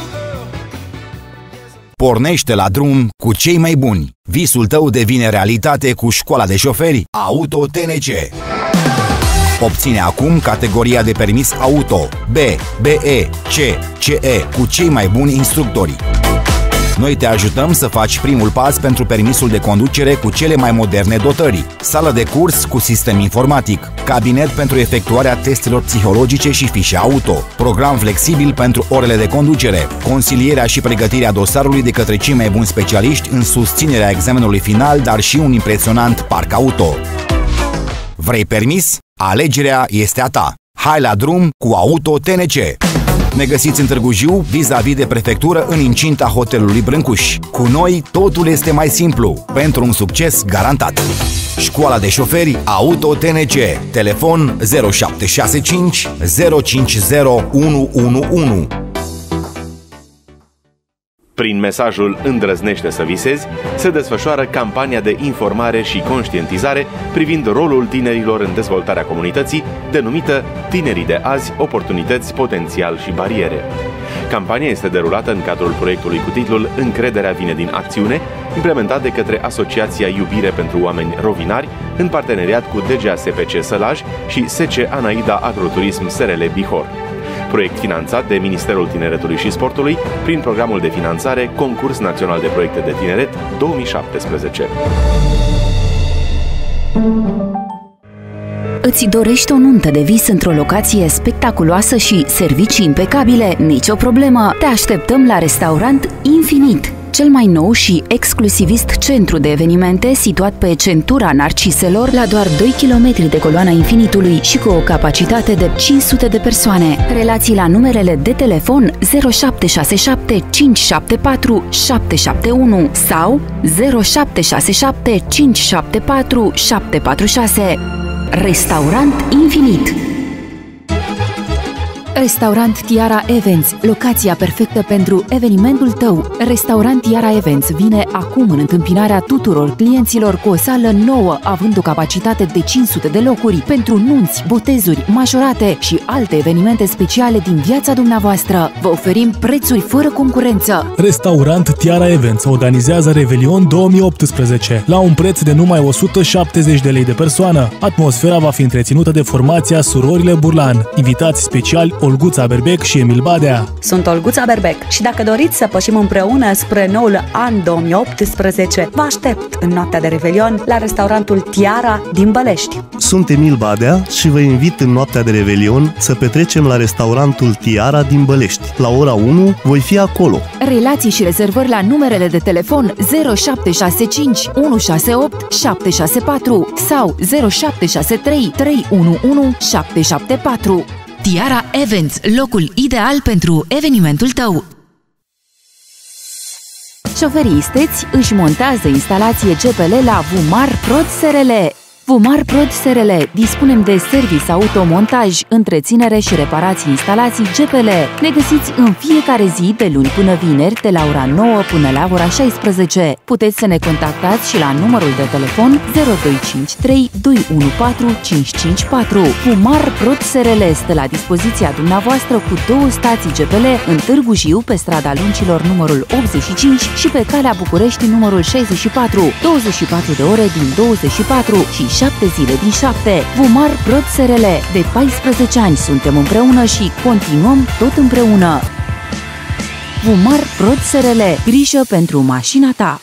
Pornește la drum cu cei mai buni. Visul tău devine realitate cu școala de șoferi Auto TNC. Obține acum categoria de permis auto B, BE, C, CE cu cei mai buni instructori. Noi te ajutăm să faci primul pas pentru permisul de conducere cu cele mai moderne dotări, sală de curs cu sistem informatic, cabinet pentru efectuarea testelor psihologice și fișe auto, program flexibil pentru orele de conducere, consilierea și pregătirea dosarului de către cei mai buni specialiști în susținerea examenului final, dar și un impresionant parc auto. Vrei permis? Alegerea este a ta. Hai la drum cu Auto TNC! Ne găsiți în Târgu Jiu, vis-a-vis de prefectură, în incinta hotelului Brâncuș. Cu noi totul este mai simplu, pentru un succes garantat. Școala de șoferi Auto TNC. Telefon 0765 050 111. Prin mesajul Îndrăznește să visezi, se desfășoară campania de informare și conștientizare privind rolul tinerilor în dezvoltarea comunității, denumită Tinerii de azi, oportunități, potențial și bariere. Campania este derulată în cadrul proiectului cu titlul Încrederea vine din acțiune, implementat de către Asociația Iubire pentru Oameni Rovinari, în parteneriat cu DGASPC Sălaj și SC Anaida Agroturism SRL Bihor. Proiect finanțat de Ministerul Tineretului și Sportului prin programul de finanțare Concurs Național de Proiecte de Tineret 2017. Îți dorești o nuntă de vis într-o locație spectaculoasă și servicii impecabile? Nicio problemă! Te așteptăm la Restaurant Infinit, cel mai nou și exclusivist centru de evenimente situat pe centura Narciselor, la doar 2 km de coloana Infinitului și cu o capacitate de 500 de persoane. Relații la numerele de telefon 0767 574 771 sau 0767 574 746. Restaurant Infinit. Restaurant Tiara Events, locația perfectă pentru evenimentul tău. Restaurant Tiara Events vine acum în întâmpinarea tuturor clienților cu o sală nouă, având o capacitate de 500 de locuri pentru nunți, botezuri, majorate și alte evenimente speciale din viața dumneavoastră. Vă oferim prețuri fără concurență. Restaurant Tiara Events organizează Revelion 2018 la un preț de numai 170 de lei de persoană. Atmosfera va fi întreținută de formația Surorile Burlan, invitați speciali Olguța Berbec și Emil Badea. Sunt Olguța Berbec și dacă doriți să pășim împreună spre noul an 2018, vă aștept în noaptea de Revelion la restaurantul Tiara din Bălești. Sunt Emil Badea și vă invit în noaptea de Revelion să petrecem la restaurantul Tiara din Bălești. La ora 1 voi fi acolo. Relații și rezervări la numerele de telefon 0765 168 764 sau 0763 311 774. Tiara Events, locul ideal pentru evenimentul tău. Șoferii isteți își montează instalație GPL la Vumar Prod SRL. Vumar Prod SRL. Dispunem de service automontaj, întreținere și reparații instalații GPL. Ne găsiți în fiecare zi de luni până vineri de la ora 9 până la ora 16. Puteți să ne contactați și la numărul de telefon 0253 214 554. Vumar Prod SRL este la dispoziția dumneavoastră cu 2 stații GPL în Târgu Jiu pe strada Luncilor numărul 85 și pe calea București numărul 64. 24 de ore din 24 și 7 zile din 7. Vumar Prod SRL. De 14 ani suntem împreună și continuăm tot împreună. Vumar Prod SRL. Grijă pentru mașina ta.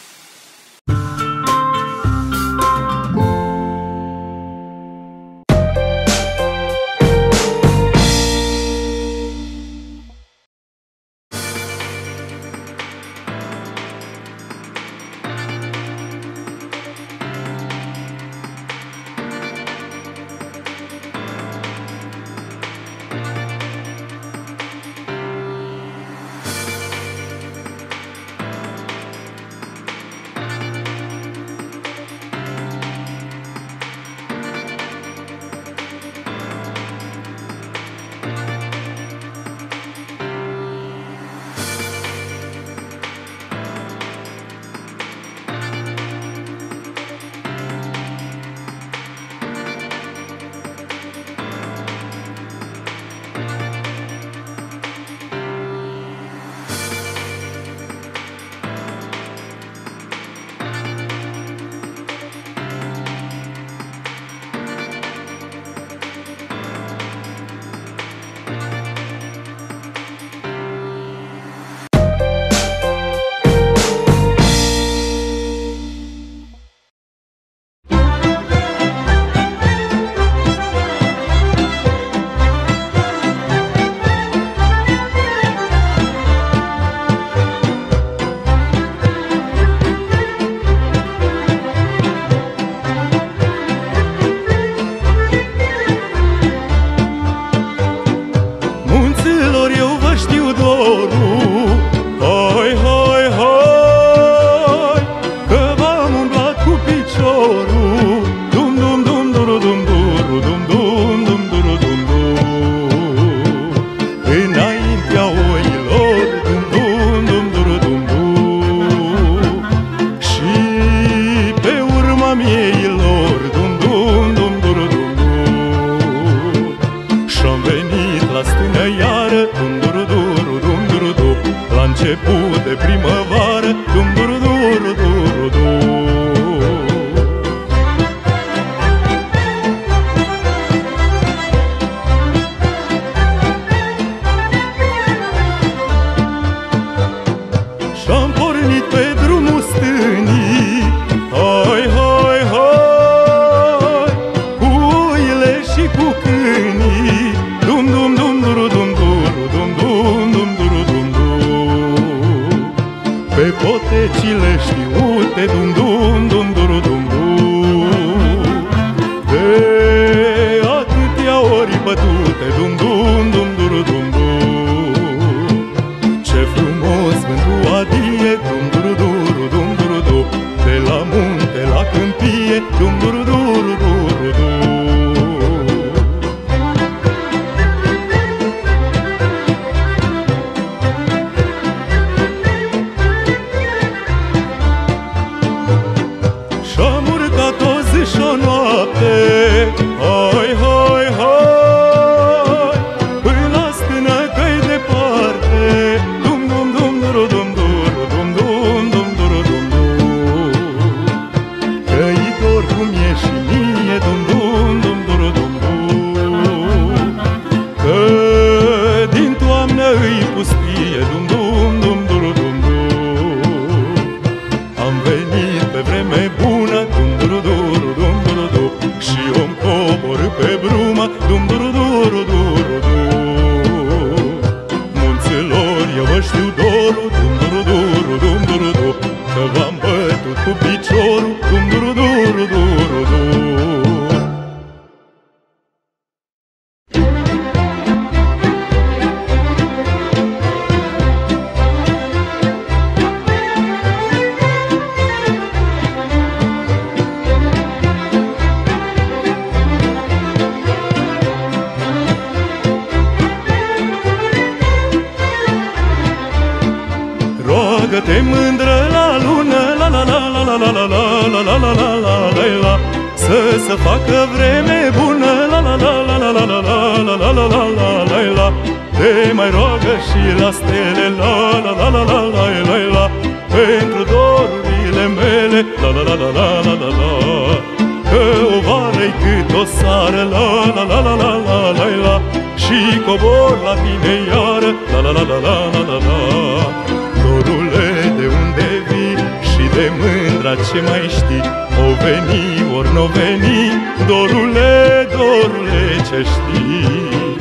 știu dorul. Hai, hai, hai, că v-am umblat cu piciorul. Dum, dum, dum, duru, dum, duru, dum, dum, dum, duru, dum, dum. Înaintea oilor, dum, dum, dum, duru, dum, dum. Și pe urma mieilor, dum, dum, dum, duru, dum, dum. Și-am venit la stână iară, dum, duru, duru, dum, duru, dum. La început de primăvară, dum, duru, duru, duru, dum. Și-am pornit pe drumul stânii. Hai, hai, hai, cu oile și cu câinii. Dum, dum, dum, duru, dum, duru, dum, dum, dum, duru, dum, dum. Pe potecile știute, dum, dum, dum, duru, dum, dum. De atâtea ori bătute, dum, dum, dum, duru, dum, dum. Ce frumos vântul adie, dum, duru, duru, dum, duru, dum. De la munte la câmpie, dum, duru, duru, duru, dum. Și-am urcat o zi și o noapte. Hai, hai, hai, până la stână că-i departe. Dum, dum, dum, duru, dum, duru, dum, dum, dum, duru, dum, dum. Că-i dor cum e și mie, dum, dum, dum, duru, dum, dum. Că din toamnă îi pustie, dum, dum, dum, duru, dum, dum. Am venit pe vreme bună, dum, duru, duru, dum, duru, dum. Și om coborâ pe brumă, dum, duru, duru, duru, dum. Munților, eu vă știu dorul, dum, duru, duru, dum, duru, dum. Că v-am bătut cu piciorul, dum, duru, duru, duru, dum. Roagă-te mândră la lună, la la la la la la la la la la la la la la. Să facă vreme bună, la la la la la la la la la la la la la la. Te mai roagă și la stele, la la la la la la la la. Pentru dorurile mele, la la la la la la la la. Că o vară-i cât o sară, la la la la la la la la. Și cobor la tine iară, la la la la la la la la. Dorule, de unde vii și de mândra ce mai știi, o veni ori n-o veni, dorule, dorule, ce știi.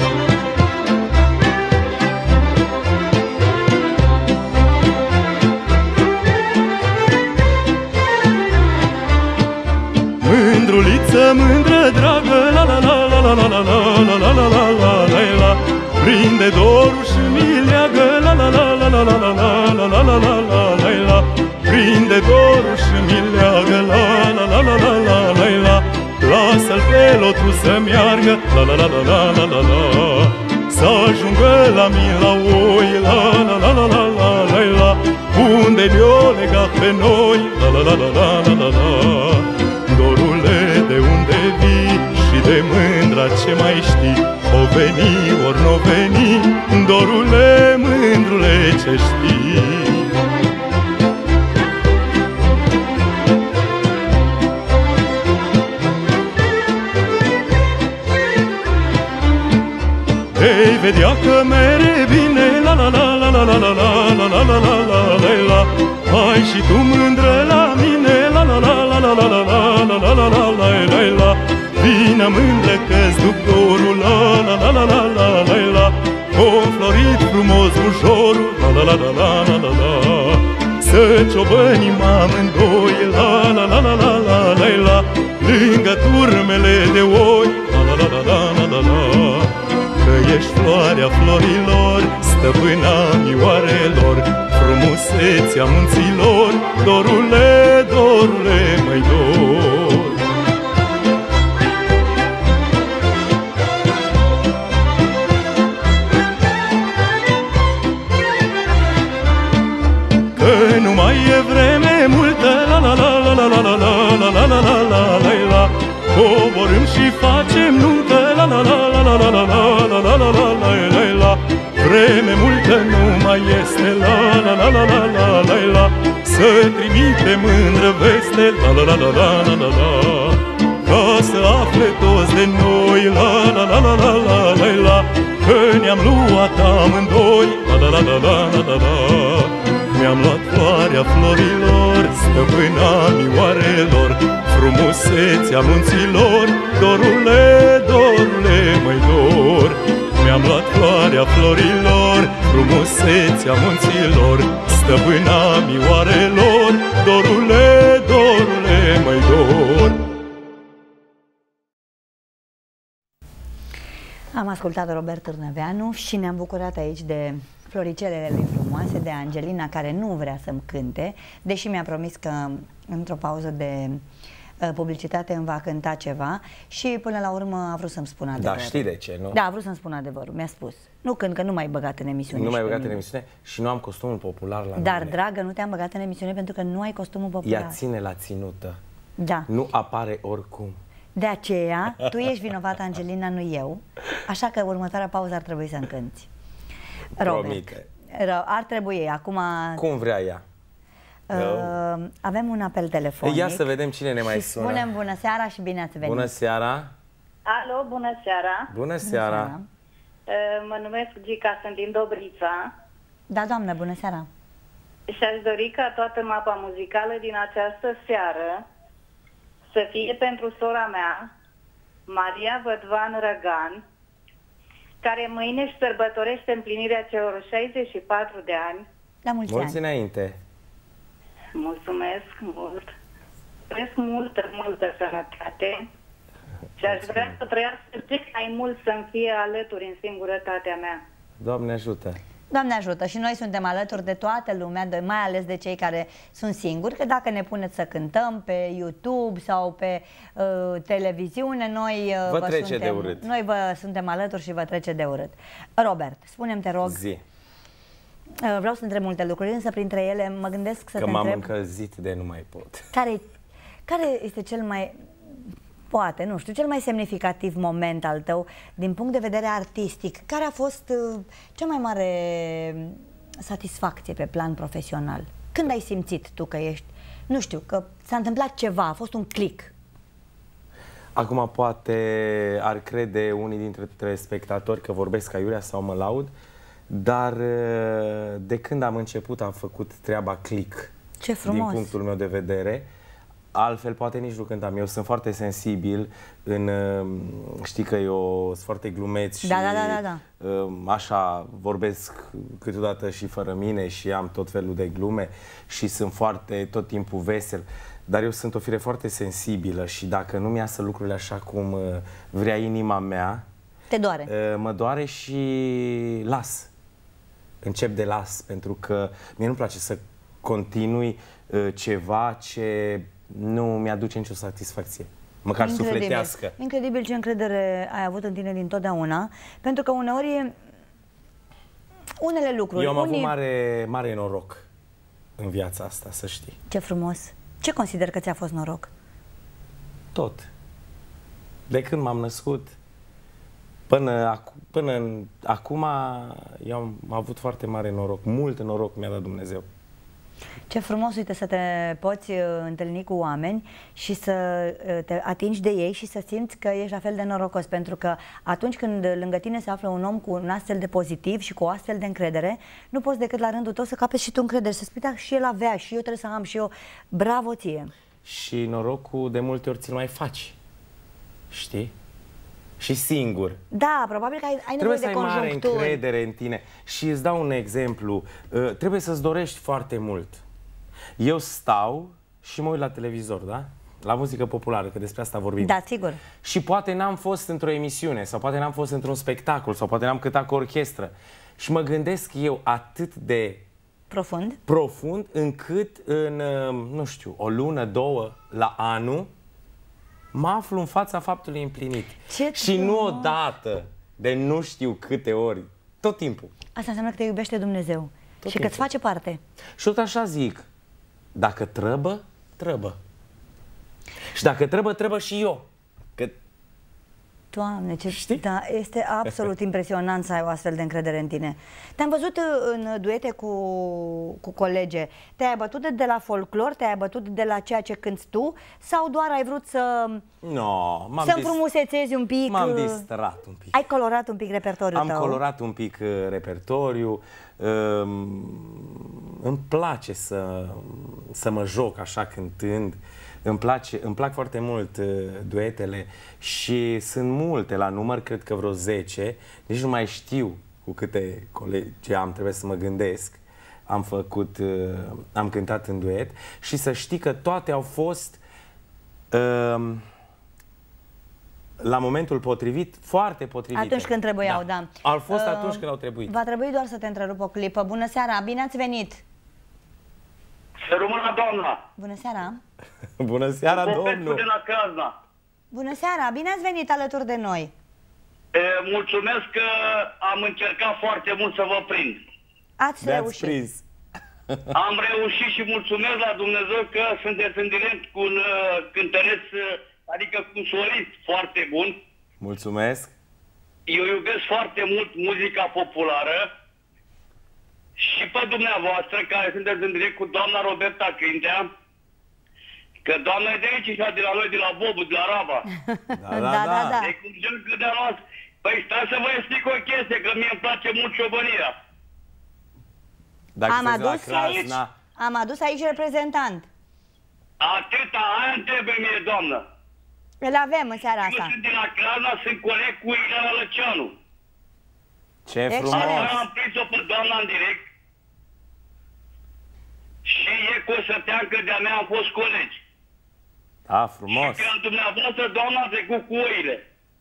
Mândruliță, mândră, dragă, la la la la la la la la la la la la la la. Prinde dorul și mi leagă, la la la la la la la la la la la la la la. Prinde dorul și mi leagă, la la la la la la la la. Lasă-l pe lotru să meargă, la la la la la la la la. Să ajungă la mine la oi, la la la la la la la la. Unde ne-o legat pe noi, la la la la la la la la. Dorule, de unde vii și de mândra ce mai știi, o veni ori n-o veni, dorule, mândrule, ce știi. Ei vedea că mere bine, la la la la la la la la la la la la la la. Hai și tu mândră la mine, la la la la la la la la la la la la la la. Vină mândră că-ți duc dorul, la la la la la la la la. O florit frumos ușorul, la la la la la la la la. Să ciobănim amândoi, la la la la la la la la. Lângă turmele de oi, la la la la la la la la. Că ești floarea florilor, stăpâna mioarelor, frumusețea munților, dorule, dorule, măi dor. Că nu mai e vreme multă, la la la la la la la la la la la la la la la. Coborâm și facem nuntă, la la la la la la la la la la la la la la. Vreme multă nu mai este, la la la la la la la la. Să trimitem mândră veste, la la la la la la la la. Ca să afle toți de noi, la la la la la la la la. Că ne-am luat amândoi, la la la la la la la la. Mi-am luat floarea florilor, stăpâna mioarelor, frumusețea munților, dorule, dorule, măi dor. Mi-am luat floarea florilor, frumusețea munților, stăpâna mioarelor, dorule, dorule, măi dor. Am ascultat Robert Târnăveanu și ne-am bucurat aici de floricelele lui frumoase, de Angelina, care nu vrea să-mi cânte, deși mi-a promis că într-o pauză de publicitate îmi va cânta ceva și până la urmă a vrut să-mi spună adevărul. Da, știi de ce, nu? Da, a vrut să-mi spună adevărul, mi-a spus. Nu cânt, că nu m-ai băgat în emisiune. Nu m-ai băgat în emisiune și nu am costumul popular la Dar, mine. dragă, nu te-am băgat în emisiune pentru că nu ai costumul popular. Ea ține la ținută. Da. Nu apare oricum. De aceea, tu ești vinovată, Angelina, nu eu. Așa că următoarea pauză ar trebui să-mi cânti. Promite. Ar trebui, acum... Cum vrea ea. Avem un apel telefonic. Ia să vedem cine ne mai sună. Spunem bună seara și bine ați venit. Bună seara. Alo, bună seara. Bună seara. Mă numesc Gica, sunt din Dobrița. Da, doamnă, bună seara. Și aș dori ca toată mapa muzicală din această seară să fie pentru sora mea, Maria Vădvan Răgan, care mâine își sărbătorește împlinirea celor 64 de ani. La mulți ani. Mulți înainte. Mulțumesc mult. Doresc multă sănătate și aș vrea să trăiască cât mai mult să-mi fie alături în singurătatea mea. Doamne ajută! Doamne ajută! Și noi suntem alături de toată lumea, mai ales de cei care sunt singuri, că dacă ne puneți să cântăm pe YouTube sau pe televiziune, noi vă trece de urât. Noi vă suntem alături și vă trece de urât. Robert, spune-mi, te rog. Zi. Vreau să întreb multe lucruri, însă printre ele mă gândesc să te întreb... Că m-am încălzit de nu mai pot. Care este cel mai... Poate, nu știu, cel mai semnificativ moment al tău din punct de vedere artistic? Care a fost cea mai mare satisfacție pe plan profesional? Când ai simțit tu că ești, nu știu, că s-a întâmplat ceva, a fost un click? Acum poate ar crede unii dintre spectatori că vorbesc aiurea sau mă laud, dar de când am început am făcut treaba click. Ce frumos! Din punctul meu de vedere. Altfel, poate nici nu cântam. Eu sunt foarte sensibil în... Știi că eu sunt foarte glumeț și da. Așa vorbesc câteodată și fără mine și am tot felul de glume și sunt foarte tot timpul vesel. Dar eu sunt o fire foarte sensibilă și dacă nu-mi iasă lucrurile așa cum vrea inima mea... Te doare? Mă doare și las. Încep de las, pentru că mie nu-mi place să continui ceva ce nu mi-aduce nicio satisfacție, măcar sufletească. Incredibil ce încredere ai avut în tine dintotdeauna, pentru că uneori unele lucruri... Eu am avut mare noroc în viața asta, să știi. Ce frumos! Ce consider că ți-a fost noroc? Tot. De când m-am născut până acum eu am avut foarte mare noroc. Mult noroc mi-a dat Dumnezeu. Ce frumos, uite, să te poți întâlni cu oameni și să te atingi de ei și să simți că ești la fel de norocos, pentru că atunci când lângă tine se află un om cu un astfel de pozitiv și cu o astfel de încredere, nu poți decât la rândul tău să capeți și tu încredere, să spui, da, și el avea, și eu trebuie să am, și eu, bravo ție! Și norocul de multe ori ți-l mai faci, știi? Și singur. Da, probabil că ai nevoie de conjuncturi. Trebuie să ai mare încredere în tine. Și îți dau un exemplu. Trebuie să-ți dorești foarte mult. Eu stau și mă uit la televizor, da? La muzică populară, că despre asta vorbim. Da, sigur. Și poate n-am fost într-o emisiune, sau poate n-am fost într-un spectacol, sau poate n-am cântat cu orchestră. Și mă gândesc eu atât de profund încât în, nu știu, o lună, două la anul mă aflu în fața faptului împlinit. Și nu odată, de nu știu câte ori, tot timpul. Asta înseamnă că te iubește Dumnezeu și că îți face parte. Și tot așa zic, dacă trebuie, trebuie. Și dacă trebuie și eu. Că... Doamne, da, este absolut impresionant să ai o astfel de încredere în tine. Te-am văzut în duete cu colege. Te-ai bătut de la folclor, te-ai bătut de la ceea ce cânti tu sau doar ai vrut să înfrumusețezi un pic? M-am distrat un pic. Ai colorat un pic repertoriul tău? Am colorat un pic repertoriu. Îmi place să mă joc așa cântând. Îmi plac foarte mult duetele și sunt multe la număr, cred că vreo 10. Nici nu mai știu cu câte colegi am, trebuie să mă gândesc. Am cântat în duet și să știi că toate au fost la momentul potrivit, foarte potrivite. Atunci când trebuiau, da. Au fost atunci când au trebuit. Va trebui doar să te întrerup o clipă. Bună seara, bine ați venit! Să rămână, doamna! Bună seara! Bună seara, domnul! De la Cazna. Bună seara, bine ați venit alături de noi! Mulțumesc că am încercat foarte mult să vă prind. Ați reușit. Prins. Am reușit și mulțumesc la Dumnezeu că sunteți în direct cu un cântăreț, adică cu un solist foarte bun. Mulțumesc! Eu iubesc foarte mult muzica populară și pe dumneavoastră, care sunteți în direct cu doamna Roberta Crintea, că doamna e de aici și de la noi, de la Bobu, de la Raba. Da. Deci cum gen că de-a luat. Păi stai să vă explic o chestie, că mie îmi place mult ciobănirea. Am adus aici reprezentant. Atâta, aia îmi trebuie mie, doamnă. Îl avem în seara asta. Eu sunt din la Crana, sunt coleg cu Ileana Lăceanu. Ce frumos! Am prins-o pe doamna în direct și e cosăteancă de-a mea, am fost colegi. Da, frumos! Și când dumneavoastră, doamna, a trecut cu oile.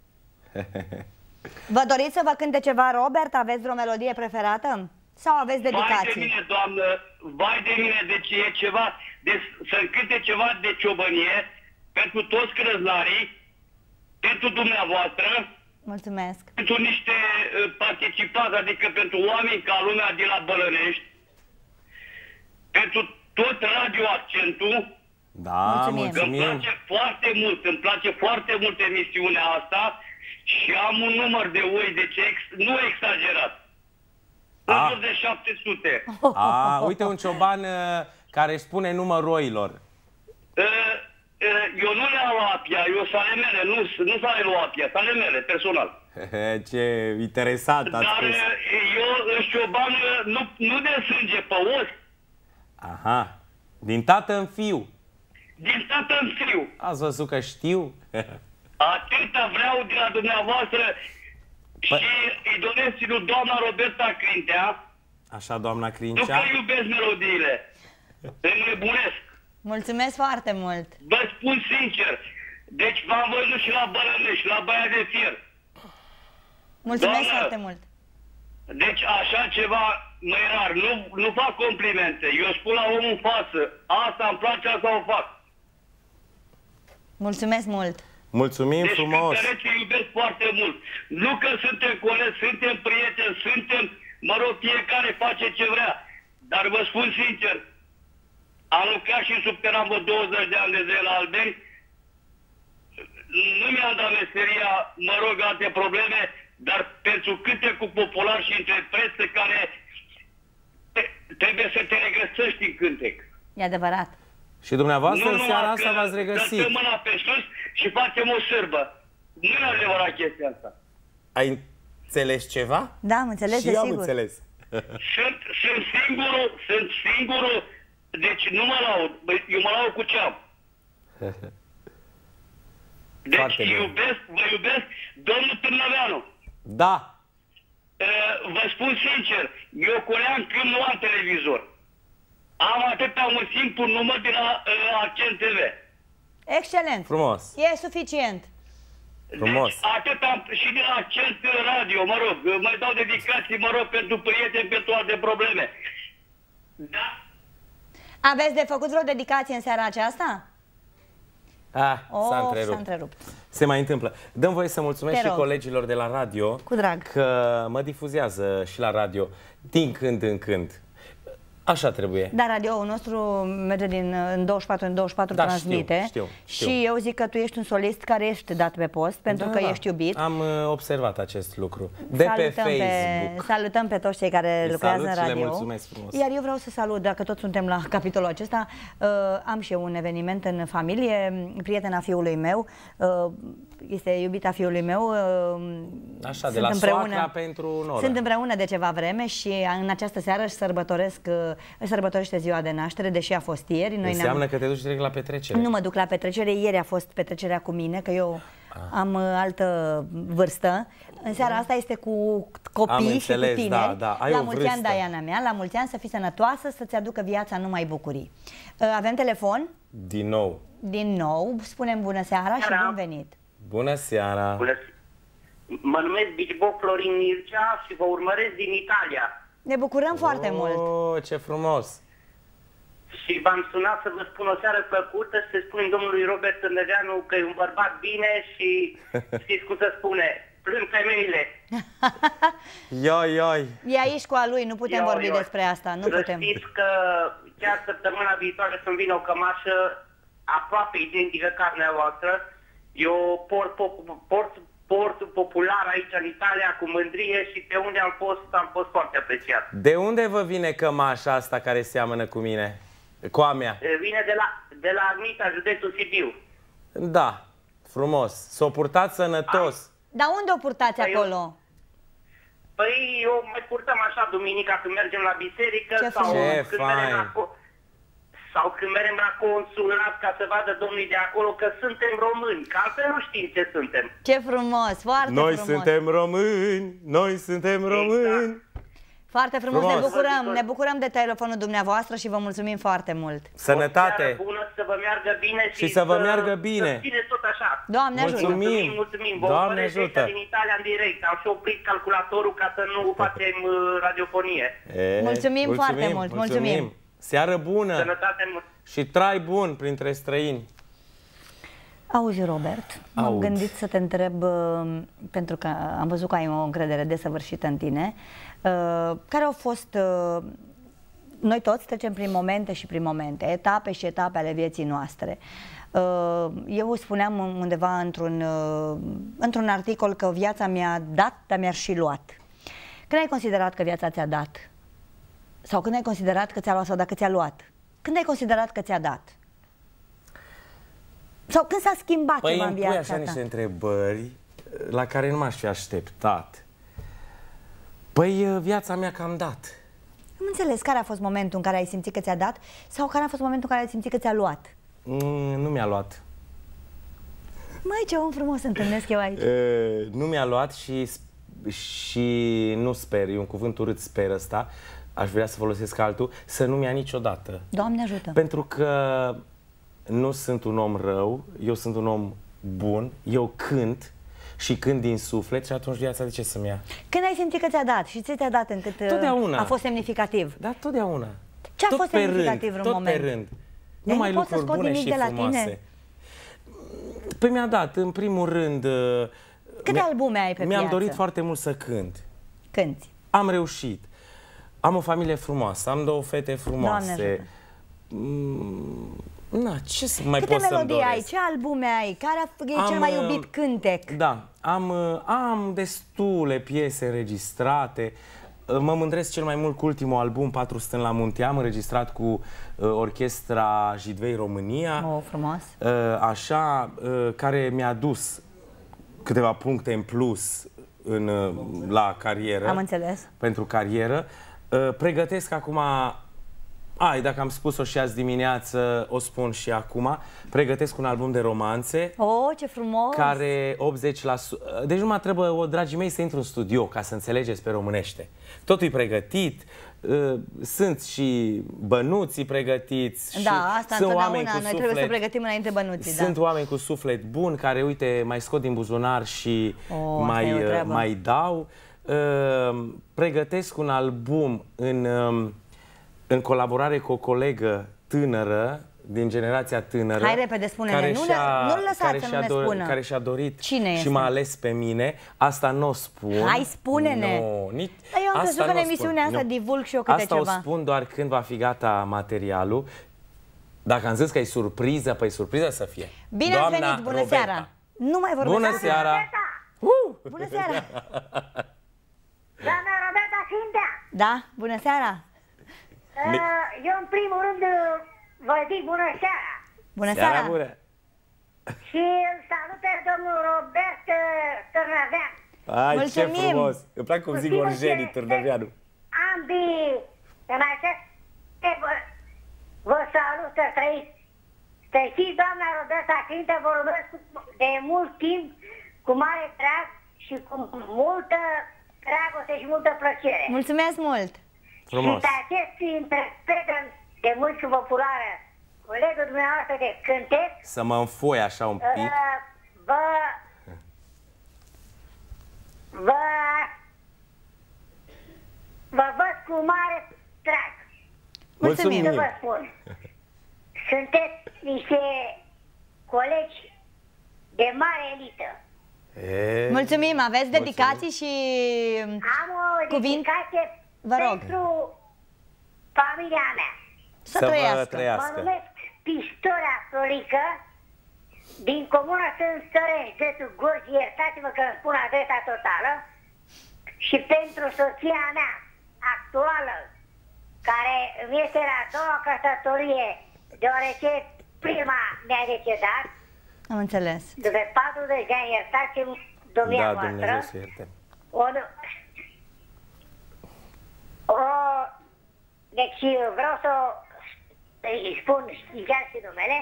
Vă doriți să vă cânte ceva, Robert? Aveți vreo melodie preferată? Sau aveți dedicații? Vai de mine, doamnă, vai de mine, deci e ceva, să-mi cânte ceva de ciobănie pentru toți crăznarii, pentru dumneavoastră. Mulțumesc. Pentru niște participanți, adică pentru oameni ca lumea de la Bălănești, pentru tot Radio Accentul. Da, mulțumim. Îmi place foarte mult, îmi place foarte mult emisiunea asta și am un număr de oi, deci nu exagerat. În jur de 700. Uite un cioban care își spune numărul oilor. Eu nu le am apia, eu sunt ale mele, nu sunt ale lui apia, sunt ale mele, personal. Ce interesant ați spus. Dar eu îți cioban nu de sânge, pe os. Aha, din tată în fiu. Din tată în fiu. Ați văzut că știu? Atâta vreau de la dumneavoastră și îi doresc lui doamna Roberta Crintea. Așa, doamna Crincea. Nu că iubesc melodiile, înnebunesc. Mulțumesc foarte mult! Vă spun sincer, deci v-am văzut și la Bălănești, la Baia de Fier. Mulțumesc, doamnă, foarte mult! Deci așa ceva nu e rar, nu fac complimente, eu spun la omul în față, asta îmi place, asta o fac. Mulțumesc mult! Mulțumim frumos! Deci cântăreții iubesc foarte mult. Nu că suntem colegi, suntem prieteni, mă rog, fiecare face ce vrea. Dar vă spun sincer, am lucrat și în subteran 20 de ani de zile la Albeni. Nu mi-am dat meseria, mă rog, alte probleme, dar pentru câte cu popular și interpreți care trebuie să te regăsești în cântec. E adevărat. Și dumneavoastră în seara asta v-ați regăsit. Dăm mâna pe sus și facem o sârbă. Nu e adevărat chestia asta. Ai înțeles ceva? Da, am înțeles, și eu am înțeles. Sunt singurul, deci nu mă laud, eu mă laud cu ce am. Deci vă iubesc, domnul Târnăveanu. Da. Vă spun sincer, eu coream când nu am televizor. Am atâta un simplu număr de la Accent TV. Excelent. Frumos. E suficient. Frumos. Deci, atât am și de la acest radio, mă rog, mai dau dedicații, mă rog, pentru prieteni, pentru alte probleme. Da. Aveți de făcut vreo dedicație în seara aceasta? S-a întrerupt. S-a întrerupt. Se mai întâmplă. Dăm voie să mulțumesc și colegilor de la radio. Cu drag. Că mă difuzează și la radio din când în când. Așa trebuie. Dar radio-ul nostru merge în 24 în 24, transmite. Știu. Și eu zic că tu ești un solist care ești dat pe post, pentru că ești iubit. Am observat acest lucru. De pe Facebook. Salutăm pe toți cei care lucrează în radio. Le mulțumesc frumos. Iar eu vreau să salut, dacă tot suntem la capitolul acesta, am și eu un eveniment în familie, prietena fiului meu, este iubita fiului meu. Așa, de la soacra pentru noră. Sunt împreună de ceva vreme și în această seară își sărbătorește ziua de naștere, deși a fost ieri. Înseamnă că te duci direct la petrecere. Nu mă duc la petrecere, ieri a fost petrecerea cu mine, că eu am altă vârstă. În seara asta este cu copii și cu tineri. La mulți ani, Diana mea, la mulți ani, să fii sănătoasă, să-ți aducă viața numai bucurii. Avem telefon? Din nou. Din nou, spunem bună seara și bun venit. Bună seara. Mă numesc Bigbo Florin Mircea și vă urmăresc din Italia. Ne bucurăm foarte mult. Ce frumos. Și v-am sunat să vă spun o seară plăcută, să spunem domnului Robert Târnăveanu că e un bărbat bine și știți cum să spune, plâng femeile. Ioi. E aici cu a lui, nu putem vorbi despre asta. Nu putem. Știți că chiar săptămâna viitoare să-mi vină o cămașă aproape identică carnea voastră. Eu port popular aici în Italia cu mândrie și pe unde am fost foarte apreciat. De unde vă vine cămașa asta care seamănă cu mine? Cu a mea? Vine de la Armita, județul Sibiu. Da, frumos. S-o purtați sănătos. Dar unde o purtați acolo? Păi eu mai purtăm așa duminica când mergem la biserică sau când mergem la consulat ca să vadă domnii de acolo că suntem români, că altfel nu știm ce suntem. Ce frumos, foarte frumos. Noi suntem români. Foarte frumos, ne bucurăm de telefonul dumneavoastră și vă mulțumim foarte mult. Sănătate. O bună, să vă meargă bine și să vă meargă bine. Să țineți tot așa. Doamne ajută. Mulțumim. Doamne ajută. Din Italia în direct. Am și oprit calculatorul ca să nu facem radiofonie. Mulțumim foarte mult. Mulțumim. Seară bună. Sănătate mult. Și trai bun printre străini. Auzi, Robert, m-am gândit să te întreb, pentru că am văzut că ai o încredere desăvârșită în tine, care au fost, noi toți trecem prin momente și prin momente, etape și etape ale vieții noastre. Eu spuneam undeva într-un articol că viața mi-a dat, dar mi-a și luat. Când ai considerat că viața ți-a dat? Sau când ai considerat că ți-a luat sau dacă ți-a luat? Când ai considerat că ți-a dat? Sau când s-a schimbat ceva în viața ta? Păi așa niște întrebări la care nu m-aș fi așteptat. Păi viața mea cam dat. Am înțeles. Care a fost momentul în care ai simțit că ți-a dat? Sau care a fost momentul în care ai simțit că ți-a luat? Nu mi-a luat. Măi, ce om frumos întâlnesc eu aici. Nu mi-a luat și nu sper, e un cuvânt urât, sper ăsta, aș vrea să folosesc altul, să nu mi-a niciodată. Doamne ajută! Pentru că nu sunt un om rău, eu sunt un om bun, eu cânt și cânt din suflet și atunci viața de ce să-mi ia? Când ai simțit că ți-a dat și ce ți-a dat încât a fost semnificativ? Da, totdeauna. Ce a fost semnificativ vreun moment? Tot pe rând. Numai lucruri bune și frumoase. Păi mi-a dat, în primul rând... Câte albume ai pe piață? Mi-am dorit foarte mult să cânt. Cânti. Am reușit. Am o familie frumoasă, am 2 fete frumoase. Na, ce să mai pot să-mi doresc? Câte melodii ai? Ce albume ai? Care e cel mai iubit cântec? Da, am destule piese înregistrate. Mă mândresc cel mai mult cu ultimul album, 4 stâni la munte, am înregistrat cu orchestra Jidvei România. Oh, frumos. Așa, care mi-a dus câteva puncte în plus la carieră. Am înțeles. Pentru carieră. Pregătesc acum Dacă am spus-o și azi dimineață, o spun și acum. Pregătesc un album de romanțe. Oh, ce frumos! Care 80%... Deci nu mă trebuie, dragii mei, să intru în studio ca să înțelegeți pe românește. Totul e pregătit. Sunt și bănuții pregătiți. Da, asta întotdeauna. Noi trebuie să pregătim înainte bănuții. Sunt oameni cu suflet bun care, uite, mai scot din buzunar și mai dau. Pregătesc un album în colaborare cu o colegă tânără, din generația tânără. Hai repede, spune-ne. Nu-l lăsați să nu ne spună. Care și-a dorit Cine și m-a ales pe mine. Asta nu o spun. Hai, spune-ne. Dar eu am crezut că în emisiunea asta divulg și eu câte ceva. Asta o spun doar când va fi gata materialul. Dacă am zis că e surpriză, păi surpriză să fie. Bine ați venit, bună seara. Nu mai vorbesc. Bună seara. Bună seara. Doamna Roberta Crintea. Da, bună seara. Eu în primul rând vă zic bună seara. Bună seara. Și îl salut pe domnul Robert Târnăveanu. Ce frumos. Îmi plac cum zic orjenii Târnăveanu. Ambii în aceste vă salut, să trăiți. Să știți, doamna Roberta Crintea, vorbesc de mult timp, cu mare drag și cu multă dragoste și multă plăcere. Mulțumesc mult! Frumos. Și pe acest interpret de muzică populară, colegul dumneavoastră de cântec, să mă înfoi așa un pic. Vă văd cu mare drag. Mulțumim! Să vă spun. Sunteți niște colegi de mare elită. Mulțumim! Aveți dedicații și am o dedicație pentru familia mea. Să trăiască! Mă numesc Pistoria Florică, din comuna Sunt Sărești, județul Gorj, iertați-mă că îmi spun adresa totală, și pentru soția mea actuală, care îmi este la a doua căsătorie, deoarece prima mi-a decedat. Am înțeles. După 40 de ani, iertați-mi, domnia voastră. Deci vreau să îi spun chiar și numele.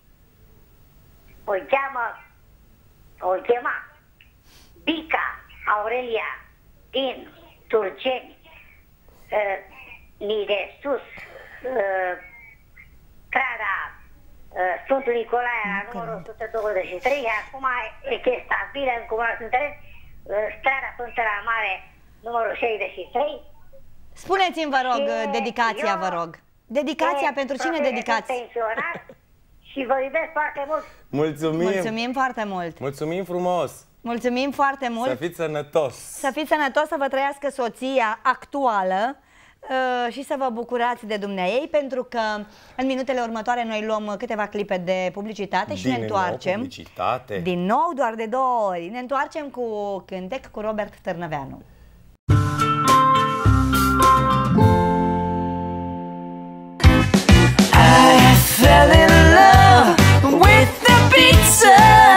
O chema Bica Aurelia din Turceni, ni de sus, strada Sfântul Nicolae, la numărul 123, acum este stabilă în Comuna Sântăresc, strada Pântăra Mare, numărul 63. Spuneți-mi, vă rog, dedicația, vă rog. Dedicația pentru cine dedicați? Pensionar și vă iubesc foarte mult. Mulțumim! Mulțumim foarte mult! Mulțumim frumos! Mulțumim foarte mult! Să fiți sănătos! Să fiți sănătos, să vă trăiască soția actuală și să vă bucurați de dumneaei, pentru că în minutele următoare noi luăm câteva clipe de publicitate și ne întoarcem. Din nou, doar de 2 ori. Ne întoarcem cu cântec cu Robert Târnăveanu. I fell in love with the pizza.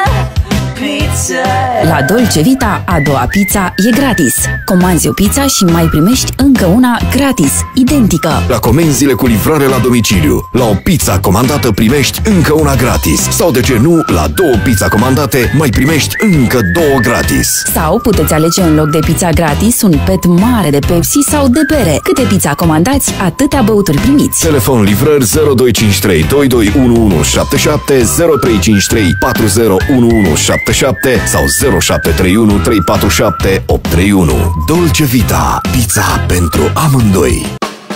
La Dolce Vita, a doua pizza e gratis. Comanzi o pizza și mai primești încă una gratis, identică. La comenzile cu livrare la domiciliu, la o pizza comandată primești încă una gratis. Sau de ce nu, la 2 pizza comandate mai primești încă 2 gratis. Sau puteți alege în loc de pizza gratis un pet mare de Pepsi sau de bere. Câte pizza comandați, atâtea băuturi primiți. Telefon livrări 0253 221177 0353 401177 sau 0731 347 831. Dolce Vita, pizza pentru amândoi.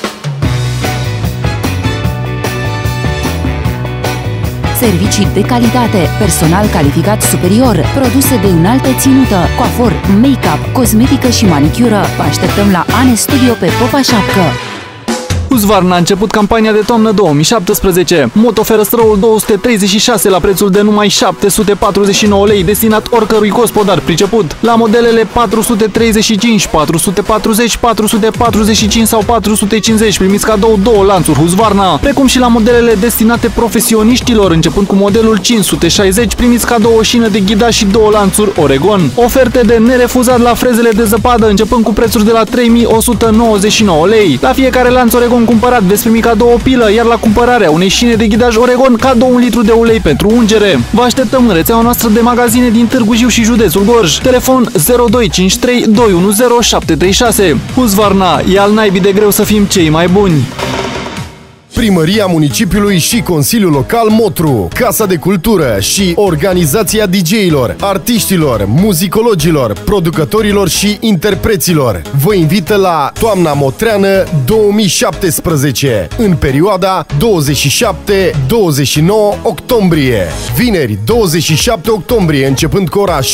Servicii de calitate, personal calificat superior, produse de înaltă ținută, coafor, make-up, cosmetică și manicură. Vă așteptăm la Ane Studio pe Popa Șapcă. Husqvarna a început campania de toamnă 2017. Moto ferăstrăul 236 la prețul de numai 749 lei, destinat oricărui gospodar priceput. La modelele 435, 440, 445 sau 450 primiți cadou 2 lanțuri Husqvarna, precum și la modelele destinate profesioniștilor, începând cu modelul 560, primiți cadou o șină de ghidaj și 2 lanțuri Oregon. Oferte de nerefuzat la frezele de zăpadă, începând cu prețuri de la 3199 lei. La fiecare lanț Oregon iPhone cumpărat veți primi cadou o pilă, iar la cumpărarea unei șine de ghidaj Oregon cadou 1 litru de ulei pentru ungere. Vă așteptăm în rețeaua noastră de magazine din Târgu Jiu și județul Gorj. Telefon 0253 210 736. Husqvarna, e al naibii de greu să fim cei mai buni. Primăria Municipiului și Consiliul Local Motru, Casa de Cultură și Organizația DJ-ilor, artiștilor, muzicologilor, producătorilor și interpreților vă invită la Toamna Motreană 2017 în perioada 27-29 octombrie. Vineri 27 octombrie începând cu ora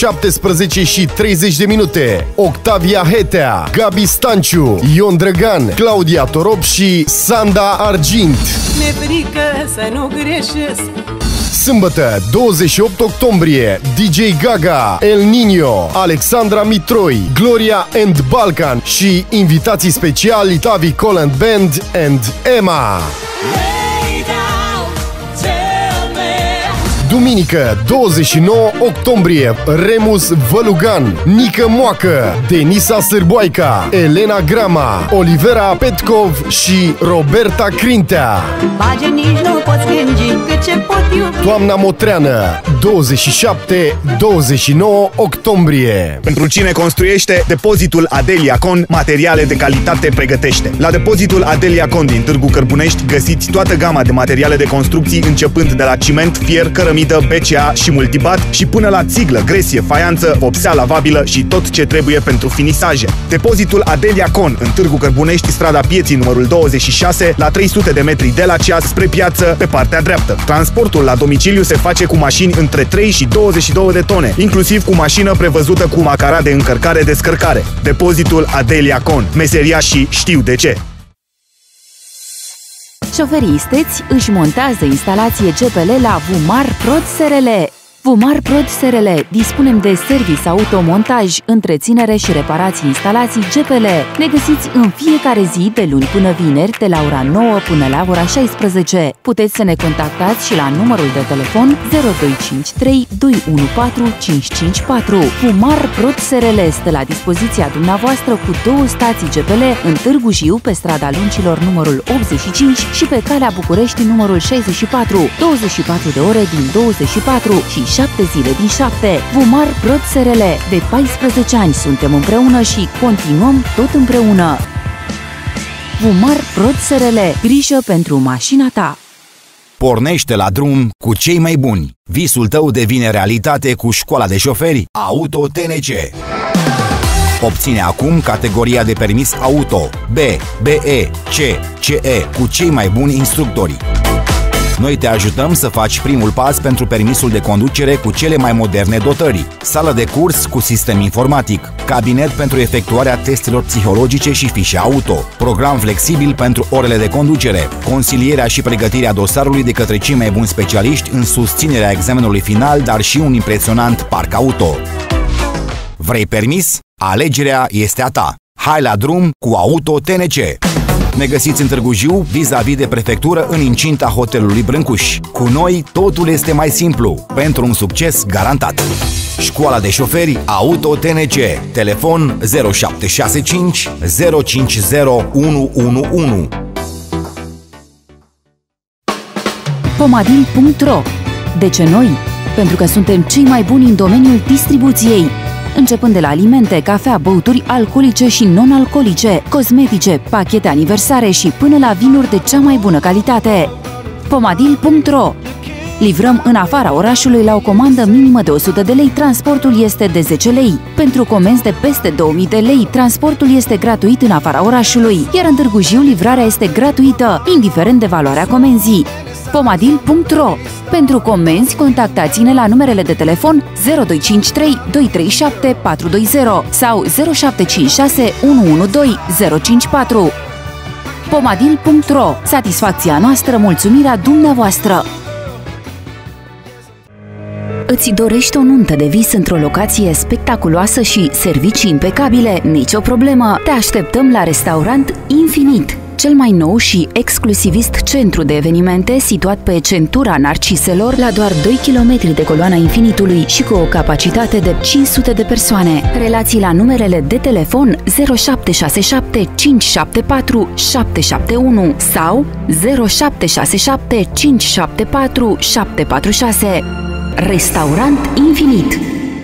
17:30, Octavia Hetea, Gabi Stanciu, Ion Drăgan, Claudia Torop și Sanda Argint. Mi-e frică să nu greșesc. Sâmbătă, 28 octombrie, DJ Gaga, El Nino, Alexandra Mitroi, Gloria and Balkan și invitații speciali Tavi Colland Band and Emma. Duminică, 29 octombrie, Remus Vălugan, Nică Moacă, Denisa Sârboaica, Elena Grama, Olivera Petkov și Roberta Crintea. Bage nici nu poți gângi cât ce pot iubi. Toamna Motreană, 27-29 octombrie. Pentru cine construiește, depozitul Adeliacon materiale de calitate pregătește. La depozitul Adeliacon din Târgu Cărbunești găsiți toată gama de materiale de construcții începând de la ciment, fier, cărămidă, BCA și multibat și până la țiglă, gresie, faianță, vopsea lavabilă și tot ce trebuie pentru finisaje. Depozitul Adeliacon în Târgu Cărbunești, strada Pieții numărul 26, la 300 de metri de la ceas spre piață, pe partea dreaptă. Transportul la domiciliu se face cu mașini între 3 și 22 de tone, inclusiv cu mașină prevăzută cu macara de încărcare-descărcare. Depozitul Adeliacon. Meseriașii știu de ce. Șoferii isteți își montează instalație GPL la Vumar Prod SRL. Vumar Prod SRL. Dispunem de service automontaj, întreținere și reparații instalații GPL. Ne găsiți în fiecare zi de luni până vineri de la ora 9 până la ora 16. Puteți să ne contactați și la numărul de telefon 0253 214 554. Vumar Prod SRL este la dispoziția dumneavoastră cu 2 stații GPL în Târgu Jiu pe strada Luncilor numărul 85 și pe calea București numărul 64. 24 de ore din 24 și 7 zile din 7. Vumar Prod SRL. De 14 ani suntem împreună și continuăm tot împreună. Vumar Prod SRL. Grijă pentru mașina ta. Pornește la drum cu cei mai buni. Visul tău devine realitate cu școala de șoferi Auto TNC. Obține acum categoria de permis auto B, BE, C, CE cu cei mai buni instructori. Noi te ajutăm să faci primul pas pentru permisul de conducere cu cele mai moderne dotări, sală de curs cu sistem informatic, cabinet pentru efectuarea testelor psihologice și fișe auto, program flexibil pentru orele de conducere, consilierea și pregătirea dosarului de către cei mai buni specialiști în susținerea examenului final, dar și un impresionant parc auto. Vrei permis? Alegerea este a ta. Hai la drum cu Auto TNC! Ne găsiți în Târgu Jiu, vis-a-vis de prefectură, în incinta hotelului Brâncuș. Cu noi, totul este mai simplu, pentru un succes garantat. Școala de șoferi Auto TNC. Telefon 0765 050 111. Pomadil.ro. De ce noi? Pentru că suntem cei mai buni în domeniul distribuției. Începând de la alimente, cafea, băuturi alcoolice și non-alcoolice, cosmetice, pachete aniversare și până la vinuri de cea mai bună calitate. Pomadil.ro. Livrăm în afara orașului la o comandă minimă de 100 de lei, transportul este de 10 lei. Pentru comenzi de peste 2000 de lei, transportul este gratuit în afara orașului, iar în Târgu Jiu livrarea este gratuită, indiferent de valoarea comenzii. Pomadil.ro. Pentru comenzi, contactați-ne la numerele de telefon 0253 237 420 sau 0756 112 054. Pomadil.ro. Satisfacția noastră, mulțumirea dumneavoastră! Îți dorești o nuntă de vis într-o locație spectaculoasă și servicii impecabile? Nicio problemă! Te așteptăm la Restaurant Infinit, cel mai nou și exclusivist centru de evenimente situat pe centura Narciselor, la doar 2 km de coloana Infinitului și cu o capacitate de 500 de persoane. Relații la numerele de telefon 0767 574 771 sau 0767 574 746. Restaurant Infinit.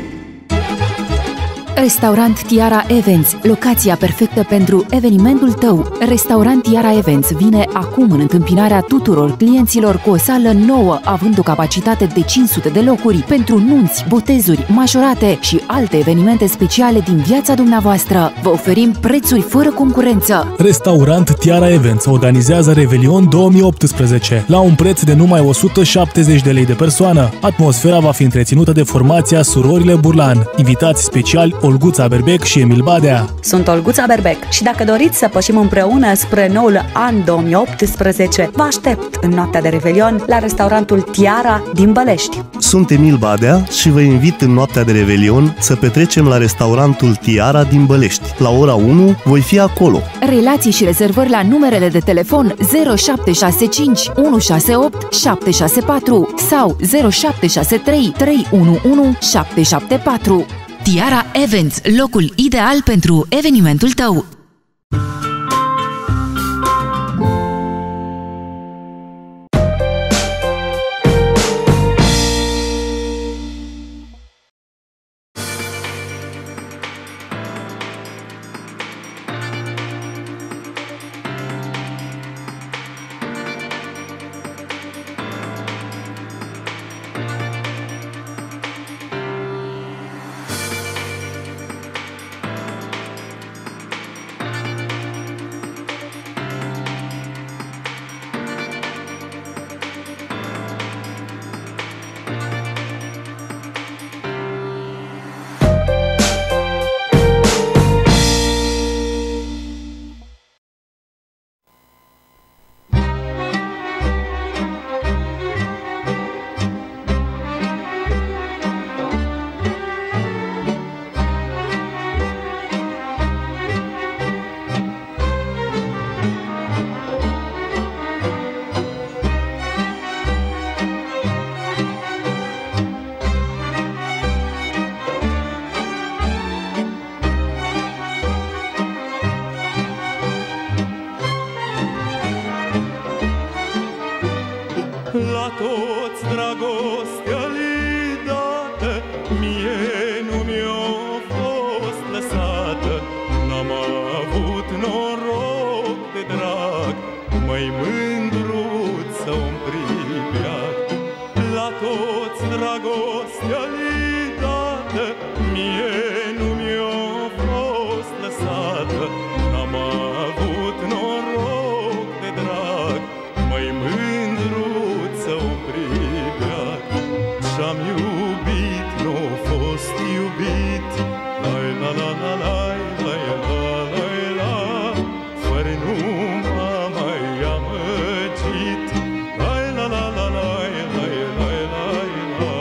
Restaurant Tiara Events, locația perfectă pentru evenimentul tău. Restaurant Tiara Events vine acum în întâmpinarea tuturor clienților cu o sală nouă, având o capacitate de 500 de locuri pentru nunți, botezuri, majorate și alte evenimente speciale din viața dumneavoastră. Vă oferim prețuri fără concurență. Restaurant Tiara Events organizează Revelion 2018 la un preț de numai 170 de lei de persoană. Atmosfera va fi întreținută de formația Surorile Burlan. Invitați speciali Olguța Berbec și Emil Badea. Sunt Olguța Berbec și dacă doriți să pășim împreună spre noul an 2018, vă aștept în noaptea de Revelion la restaurantul Tiara din Bălești. Sunt Emil Badea și vă invit în noaptea de Revelion să petrecem la restaurantul Tiara din Bălești. La ora 1 voi fi acolo. Relații și rezervări la numerele de telefon 0765 168 764 sau 0763 311 774. Tiara Events, locul ideal pentru evenimentul tău. La toți dragostea li dată, mie nu mi-a fost lăsată. N-am avut noroc de drag, mai mândruț să-mi pribeag. La toți dragostea li dată, mie nu mi-a fost lăsată. N-am avut noroc de drag, mai mândruț să-mi pribeag. Și-am iubit, n-a fost iubit, lai la la la lai, lai la lai la, fără nu m-a mai amăgit, lai la la la lai, lai lai lai la.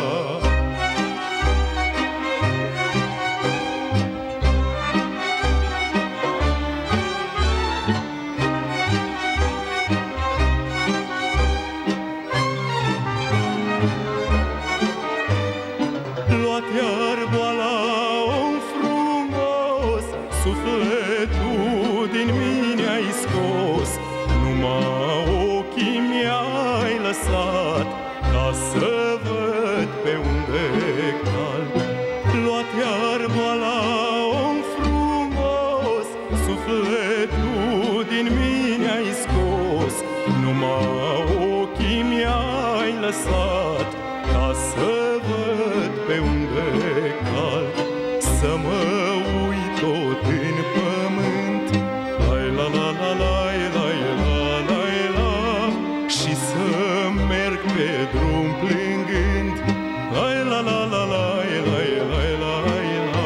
Luat iar boala om frumos, sufletul din mine ai scos, numai ochii mi-ai lăsat, ca să văd pe unde calc. Luat iar boala om frumos, sufletul din mine ai scos, numai ochii mi-ai lăsat, ca să văd pe unde calc. Să mă uit tot în pământ, lai la la la lai, lai la lai la, și să merg pe drum plângând, lai la la la lai, lai lai lai la.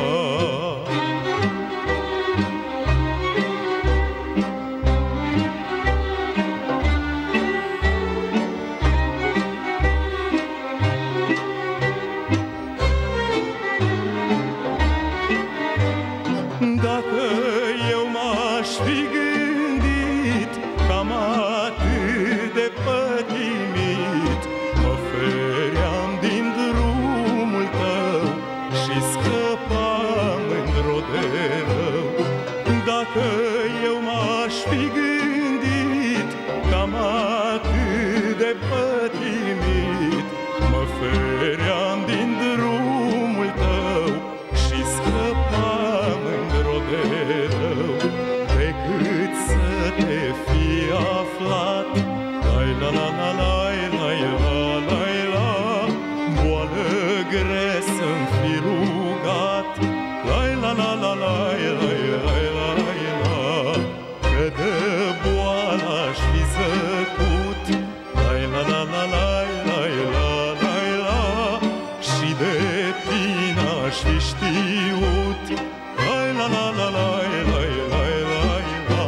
cam atât de pătimit, mă feream din drumul tău și scăpam mândr-o de rău. Dacă eu m-aș fi gândit cam atât de pătimit, mă feream din drumul tău și scăpam mândr-o de rău, decât să te fi aflat. Lai la la la lai lai la lai la, boală grea să-mi fi rugat. Lai la la la lai lai lai lai la, că de boală aș fi zăcut. Lai la la la lai lai la lai la, și de tine aș fi știut. Lai la la la lai lai lai lai la.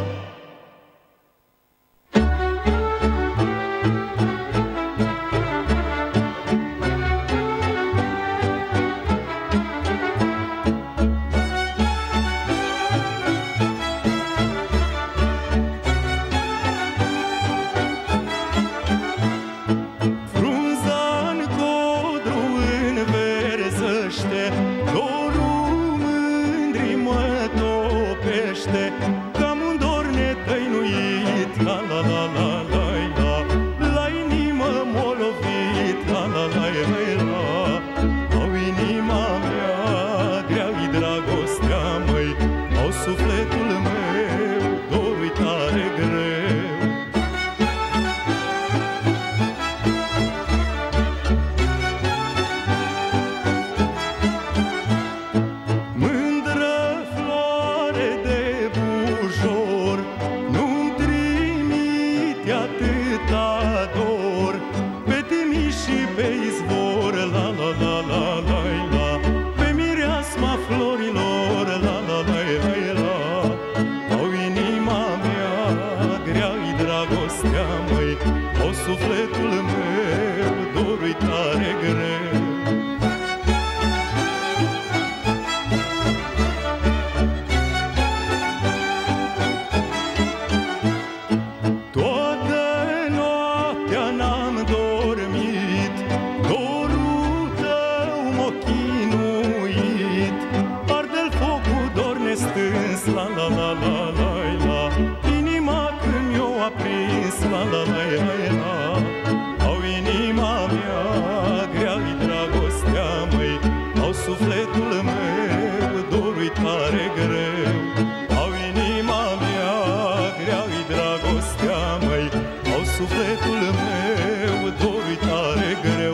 Frunza-n codru înverzăște, dorul mândrii mă topește, cam un dor netăinuit. La la la la la la, la inimă m-a lovit. La la la la la, au inima mea grea-i dragostea, măi, au sufletul meu dorul tare greu. Mândră floare de bujor, nu-mi trimite atâta dor, pe Timiș și pe izvor. La la la la la la, pe mireasma florilor. La la la la la, au inima mea grea-i dragostea, măi, au sufletul meu dorul tare greu. Toată noaptea n-am dormit, dorul tău m-a chinuit, arde-l focul dor nestâns. La la la la la la, inima când mi-o aprins. La la la la la, au inima mea grea-i dragostea, măi, au sufletul meu dorul tare greu. Au inima mea grea-i dragostea, măi, au sufletul meu dorul tare greu.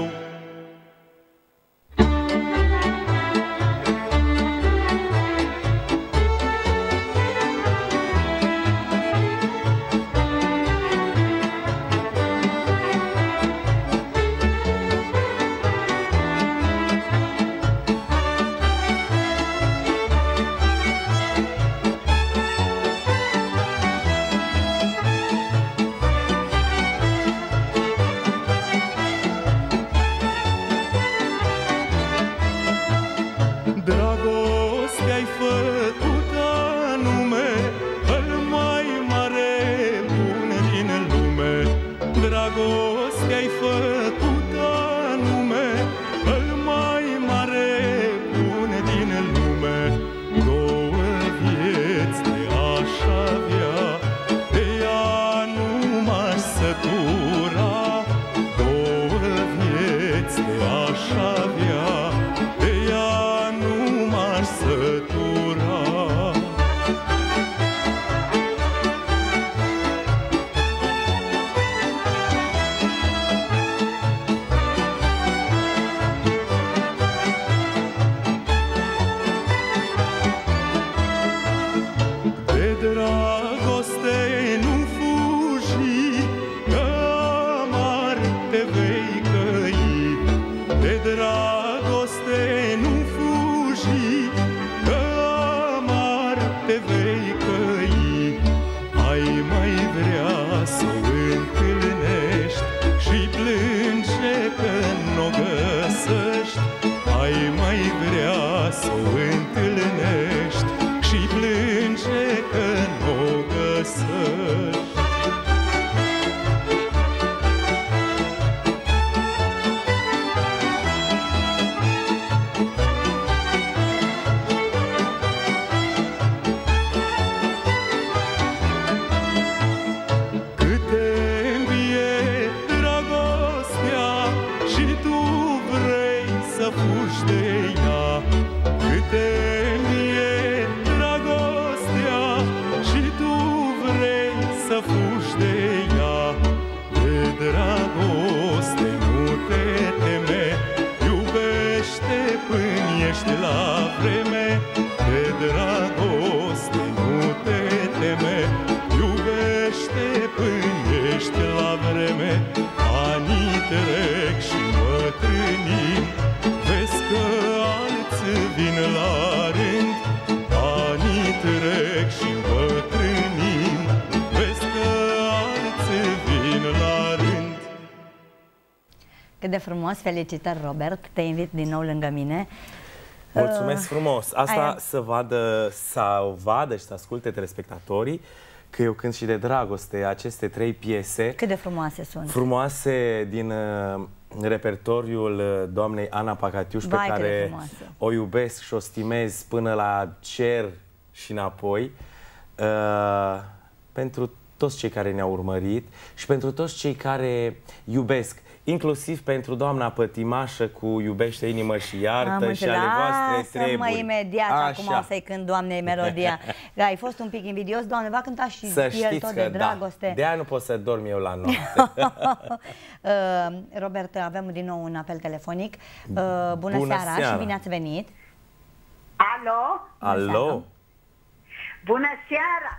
Dragoste-ai făcut anume cel mai mare bun din lume. Dragoste-ai făcut anume cel mai mare bun din lume. Două vieți de aș avea, de ea nu m-aș sătura. Două vieți de aș avea, de ea nu m-aș sătura. De dragoste nu fugi, că amar te vei căi. De dragoste nu fugi, că amar te vei căi. Ai mai vrea să o întâlnești și plânge că n-o găsești. Ai mai vrea să o întâlnești și plânge că n-o găsești. anii trec și bătrânim, vezi că alții vin la rând. Anii trec și bătrânim, vezi că alții vin la rând. Cât de frumos, felicitări, Robert, te invit din nou lângă mine. Mulțumesc frumos! Asta să vadă și să asculte telespectatorii că eu cânt și de dragoste aceste 3 piese. Cât de frumoase sunt! Frumoase din repertoriul doamnei Ana Pacatiuș, pe care o iubesc și o stimez până la cer și înapoi. Pentru toți cei care ne-au urmărit și pentru toți cei care iubesc, inclusiv pentru doamna pătimașă cu Iubește inimă și iartă și ale voastre treburi. Lasă-mă imediat, acum o să-i cânt doamnei melodia. Ai fost un pic invidios, Doamne, va cânta și el tot de dragoste. De-aia nu pot să dorm eu la noapte. Robert, avem din nou un apel telefonic. Bună seara și bine ați venit. Alo? Alo? Bună seara!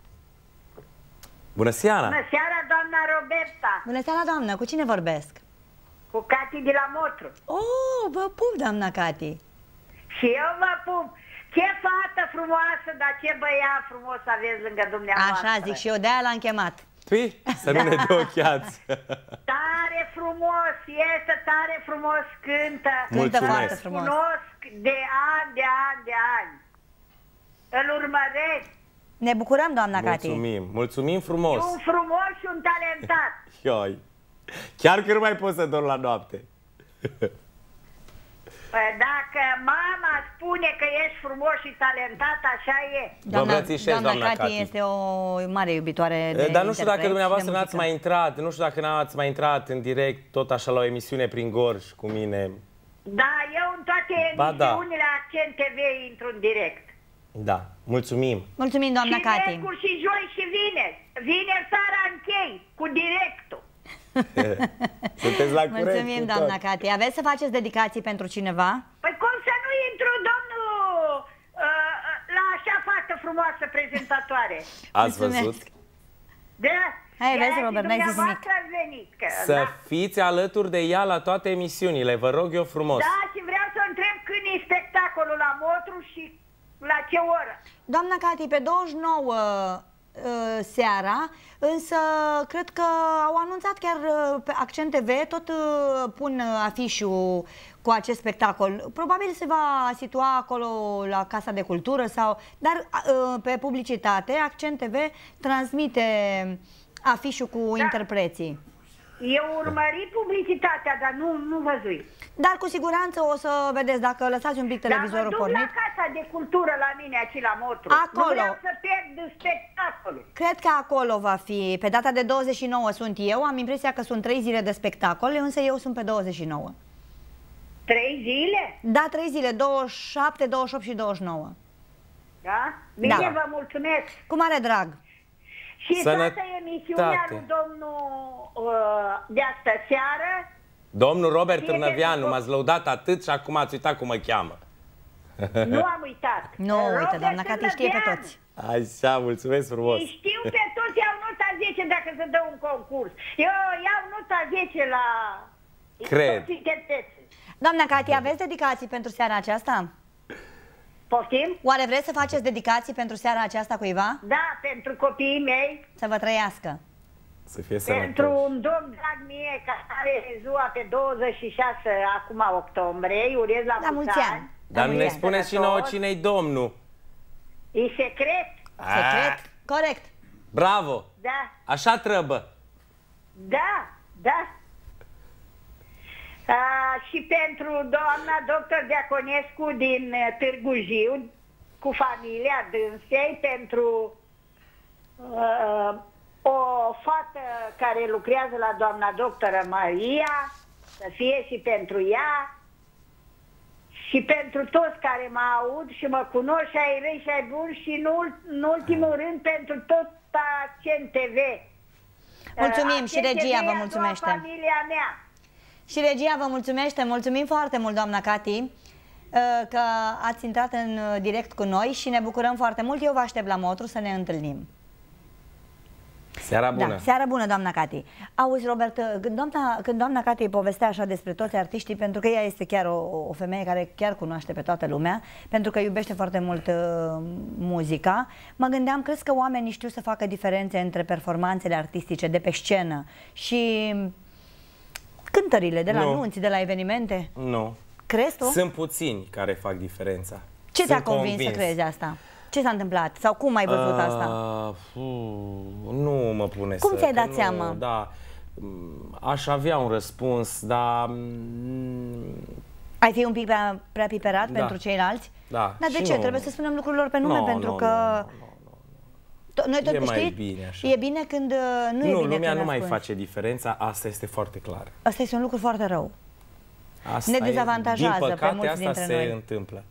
Bună seara! Bună seara, doamna Roberta! Bună seara, doamnă! Cu cine vorbesc? Cu Cati de la Motru. Oh, vă pup, doamna Cati! Și eu vă pup! Ce fată frumoasă, dar ce băiat frumos aveți lângă dumneavoastră! Așa zic și eu, de-aia l-am chemat. Păi, să nu ne dă ochiați! Tare frumos, este tare frumos, cântă! Cântă foarte frumos! Cunosc de ani. Îl urmăresc! Ne bucurăm, doamna Cati. Mulțumim frumos. E un frumos și un talentat. Ioi. Chiar că nu mai pot să dorm la noapte. Păi dacă mama spune că ești frumos și talentat, așa e. Doamna Cati este o mare iubitoare de Dar nu știu dacă dumneavoastră n-ați mai intrat, nu știu dacă n-ați mai intrat în direct, tot așa la o emisiune prin Gorj cu mine. Da, eu în toate emisiunile Accent TV intru în direct. Da, mulțumim. Mulțumim, doamna Cati. Și miercuri și joi și vineri. Vineri seara închei cu directul. Sunteți la curent. Mulțumim, doamna Cati. Aveți să faceți dedicații pentru cineva? Păi cum să nu intru, domnul, la așa fată frumoasă prezentatoare? Ați văzut? Da. Hai, vezi, Robert, n-ai zis nimic. Să fiți alături de ea la toate emisiunile, vă rog eu frumos. Da, și vreau să întreb când e spectacolul la Motru și la ce oră? Doamna Cati, pe 29 seara, însă cred că au anunțat chiar pe Accent TV, tot pun afișul cu acest spectacol. Probabil se va situa acolo la Casa de Cultură sau, dar pe publicitate Accent TV transmite afișul cu interpreții. Eu urmări publicitatea, dar nu văzui. Dar cu siguranță o să vedeți, dacă lăsați un pic televizorul pornit. Dar mă duc la Casa de Cultură la mine aici la Motru. Acolo. Nu vreau să pierd spectacolul. Cred că acolo va fi. Pe data de 29 sunt eu. Am impresia că sunt 3 zile de spectacol, însă eu sunt pe 29. 3 zile? Da, 3 zile. 27, 28 și 29. Da? Bine, vă mulțumesc. Cu mare drag. Și toată emisiunea lui domnul de astă seară. Domnul Robert Târnăvianu, m-ați lăudat atât și acum ați uitat cum mă cheamă. Nu am uitat. Nu uită, doamna Cati știe pe toți. Așa, mulțumesc frumos. Îi știu pe toți, iau nota 10 dacă se dă un concurs. Eu iau nota 10 la... Cred. Doamna Cati, aveți dedicații pentru seara aceasta? Poftim? Oare vreți să faceți dedicații pentru seara aceasta cuiva? Da, pentru copiii mei. Să vă trăiască. Să fie sănătos. Pentru un domn drag mie, care are ziua pe 26 acum octombrie, urez la mulți ani. Dar nu ne spuneți și nouă cine-i domnul. E secret. Secret? Corect. Bravo. Da. Așa trebuie. Da, da. Și pentru doamna doctor Deaconescu din Târgu Jiu, cu familia dânsei, pentru o fată care lucrează la doamna doctoră Maria, să fie și pentru ea, și pentru toți care mă aud și mă cunosc, și ai răi și ai buni, și în ultimul rând pentru tot Accent TV. Mulțumim, și regia vă mulțumește. Familia mea. Și regia vă mulțumește. Mulțumim foarte mult, doamna Cati, că ați intrat în direct cu noi și ne bucurăm foarte mult. Eu vă aștept la Motru să ne întâlnim. Seara bună! Da, seara bună, doamna Cati. Auzi, Robert, când doamna Cati povestea așa despre toți artiștii, pentru că ea este chiar o femeie care chiar cunoaște pe toată lumea, pentru că iubește foarte mult muzica, mă gândeam, crezi că oamenii știu să facă diferențe între performanțele artistice de pe scenă și cântările de la nunți, de la evenimente? Nu. Crezi tu? Sunt puțini care fac diferența. Ce te-a convins să crezi asta? Ce s-a întâmplat? Sau cum ai văzut asta? Nu mă pune cum ți-ai dat seama? Da, aș avea un răspuns, dar... Ai fi un pic prea piperat pentru ceilalți? Da. Dar de ce? Trebuie să spunem lucrurilor pe nume, pentru că... Noi tot mai bine așa. E bine când nu e bine. Lumea nu mai face diferența, asta este foarte clar. Asta este un lucru foarte rău. Asta ne dezavantajează din păcate, pe mulți dintre asta noi. se întâmplă.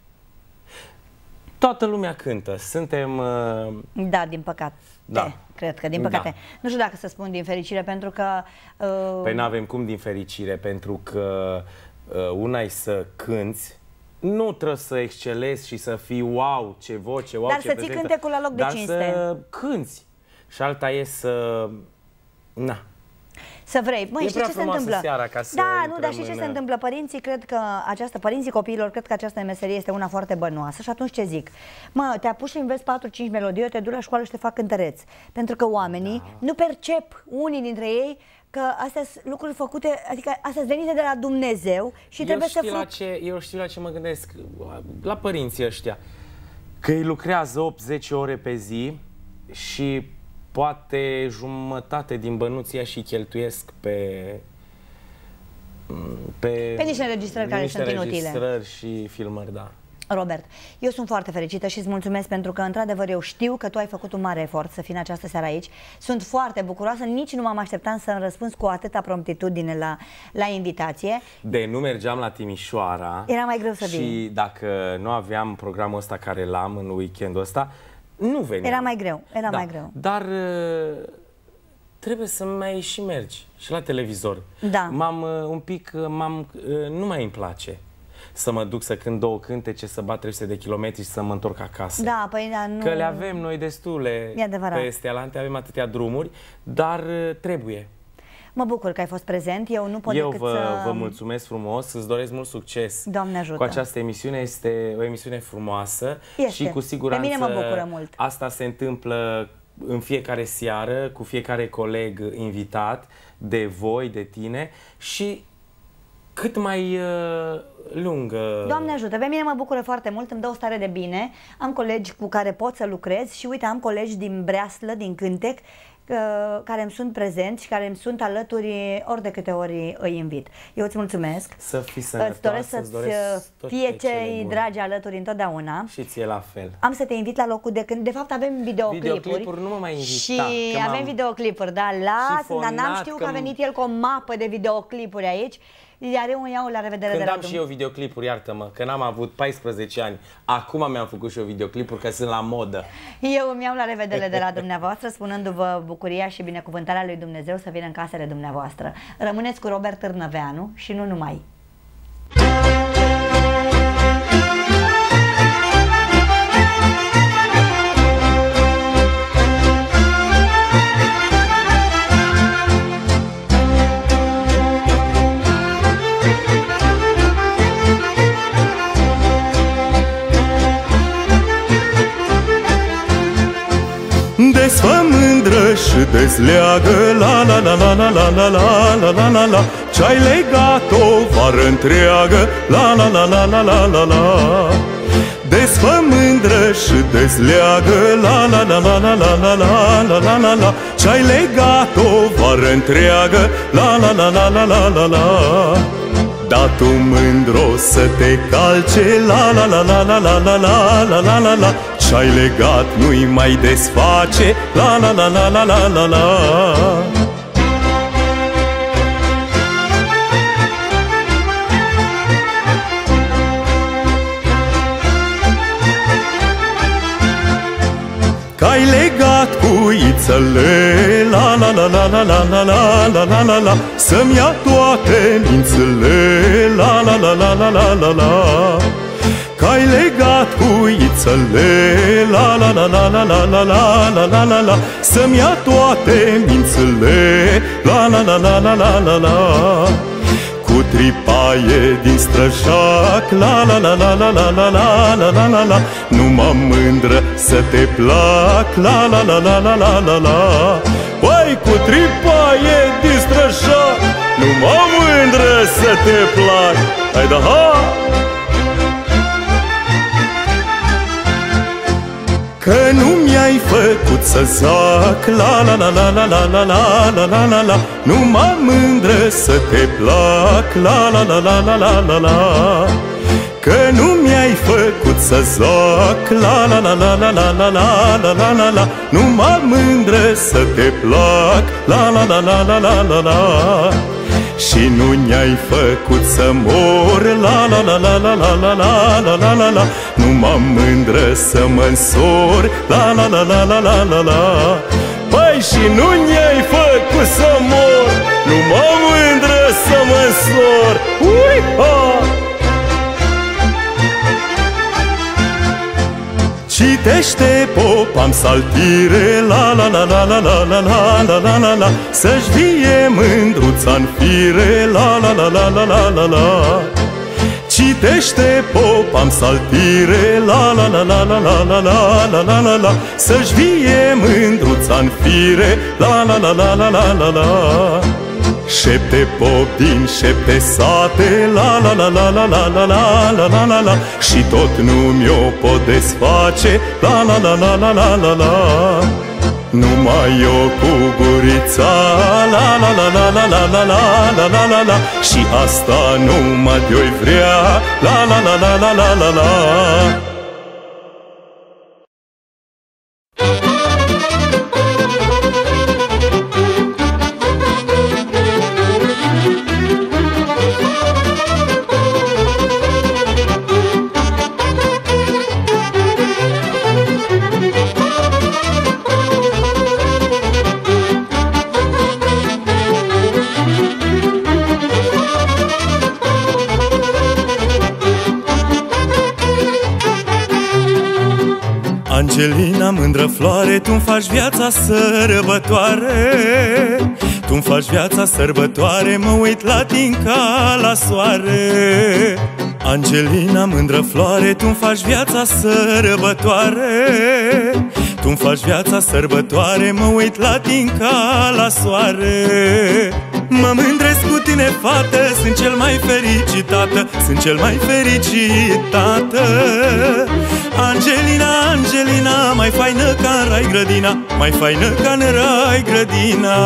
Toată lumea cântă, suntem... Da, din păcate. Da. Cred că din păcate. Da. Nu știu dacă să spun din fericire, pentru că... Păi n-avem cum din fericire, pentru că una e să cânți, nu trebuie să excelezi și să fii wow, ce voce, wow, dar ce să ții cântecul la loc de cinste. Dar să cânți. Și alta e să... Na. Să vrei. Măi, știi ce se întâmplă? Seara ca să dar știi ce se întâmplă? Părinții părinții copiilor cred că această meserie este una foarte bănoasă și atunci ce zic? Mă, te apuci și înveți 4-5 melodii, eu te duc la școală și te fac cântăreț. Pentru că oamenii nu percep, unii dintre ei, că astea sunt lucruri făcute, adică astea sunt venite de la Dumnezeu și trebuie să... Eu știu la ce mă gândesc, la părinții ăștia, că ei lucrează 8-10 ore pe zi și poate jumătate din bănuția și cheltuiesc pe niște înregistrări care sunt inutile. Înregistrări și filmări, da. Robert, eu sunt foarte fericită și îți mulțumesc pentru că, într-adevăr, eu știu că tu ai făcut un mare efort să fii în această seară aici. Sunt foarte bucuroasă, nici nu m-am așteptat să-mi răspunzi cu atâta promptitudine la invitație. Nu mergeam la Timișoara. Era mai greu să vin. Și dacă nu aveam programul ăsta care l-am în weekendul ăsta, nu veneam. Era mai greu, mai greu. Dar trebuie să mai și mergi și la televizor. Da. Nu mai îmi place să mă duc să cânt 2 cântece, să bat 300 de kilometri și să mă întorc acasă. Da, păi da, nu... Că le avem noi destule pe Estelante, avem atâtea drumuri, dar trebuie. Mă bucur că ai fost prezent, eu nu pot decât să... vă mulțumesc frumos, îți doresc mult succes. Doamne ajută. Cu această emisiune, este o emisiune frumoasă și cu siguranță pe mine mă bucură mult. Asta se întâmplă în fiecare seară, cu fiecare coleg invitat de voi, de tine și cât mai lungă. Doamne ajută, pe mine mă bucură foarte mult, îmi dă o stare de bine, am colegi cu care pot să lucrez și uite, am colegi din Breaslă, din Cântec, care îmi sunt prezenți și care îmi sunt alături ori de câte ori îi invit. Eu îți mulțumesc. Să fii sănătoasă, îți doresc fie cei dragi alături întotdeauna. Și ție la fel. Am să te invit la locul de când, de fapt avem videoclipuri. Videoclipuri nu mă mai invita. Și avem videoclipuri, da, dar n-am știut că a venit el cu o mapă de videoclipuri aici. Iar eu îmi iau la revedere când de la am și eu videoclipuri, iartă-mă, că n-am avut 14 ani. Acum mi-am făcut și eu videoclipuri, că sunt la modă. Eu îmi iau la revedere de la dumneavoastră, spunându-vă bucuria și binecuvântarea lui Dumnezeu să vină în casele dumneavoastră. Rămâneți cu Robert Târnăveanu și nu numai. Desfă mândră și dezleagă, la la la la la la la la la la la la. Ce-ai legat o vară întreagă, la la la la la la la la. Desfă mândră și dezleagă, la la la la la la la la la la la la. Ce-ai legat o vară întreagă, la la la la la la la la. Da tu mândro să te calce, la la la la la la la la la la la la. Ce-ai legat nu-i mai desface, la la la la la la la la. Că-ai legat cuițele, la la la la la la la la la la la la. Să-mi ia toate mințele, la la la la la la la la. Că-ai legat cuițele, mințele, la la la la la la la la la la la la, să-mi ia toate mințele, la la la la la la la la. Cu tripaie din străjac, la la la la la la la la la la la la, numai mândră să te plac, la la la la la la la la. Băi, cu tripaie din străjac, numai mândră să te plac. Hai da, ha! Că nu mi-ai făcut să zac, la la la la la la la la la la la la, numai mândră să te plac, la la la la la la la la. Că nu mi-ai făcut să zac, la la la la la la la la la la la la, numai mândră să te plac, la la la la la la la la. Și nu ne-ai făcut să mor, la la la la la la la la la la la la, numai mândră să mă însor, la la la la la la la la. Păi și nu ne-ai făcut să mor, numai mândră să mă însor. Ui-ha! Citește pop, am saltire, la la la la la la la la la la la la, să-și vie mândruța-n fire, la la la la la la la la. Citește pop, am saltire, la la la la la la la la la la la la, să-și vie mândruța-n fire, la la la la la la la la. Șepte pop din șepte sate, la la la la la la la la la la la la, și tot nu mi-o pot desface, la la la la la la la la. Numai eu cu gurița, la la la la la la la la la la la la, și asta numai de-o-i vrea, la la la la la la la la. Angelina, mândră floare, tu-mi faci viața sărbătoare, tu-mi faci viața sărbătoare, mă uit la tine ca la soare. Angelina, mândră floare, tu-mi faci viața sărbătoare, tu-mi faci viața sărbătoare, mă uit la tine ca la soare. Mă mândresc cu tine, fată, sunt cel mai fericit tată, sunt cel mai fericit tată. Angelina, Angelina, mai faină ca în rai grădina, mai faină ca în rai grădina.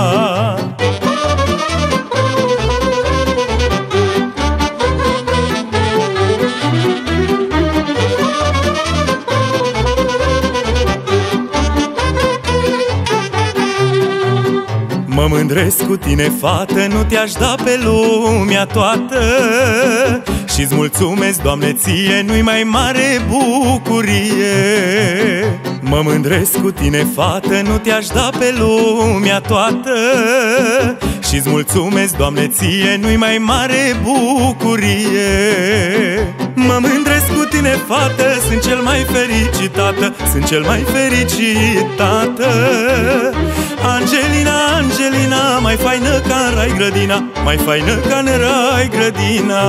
Mă mândresc cu tine, fată, nu te-aș da pe lumea toată, și-ți mulțumesc, Doamne, ție, nu-i mai mare bucurie. Mă mândresc cu tine, fată, nu te-aș da pe lumea toată, și-ți mulțumesc, Doamne, ție, nu-i mai mare bucurie. Mă mândresc cu tine, fată, sunt cel mai fericit tată, sunt cel mai fericit tată. Angelina, Angelina, mai faină ca în rai grădina, mai faină ca în rai grădina.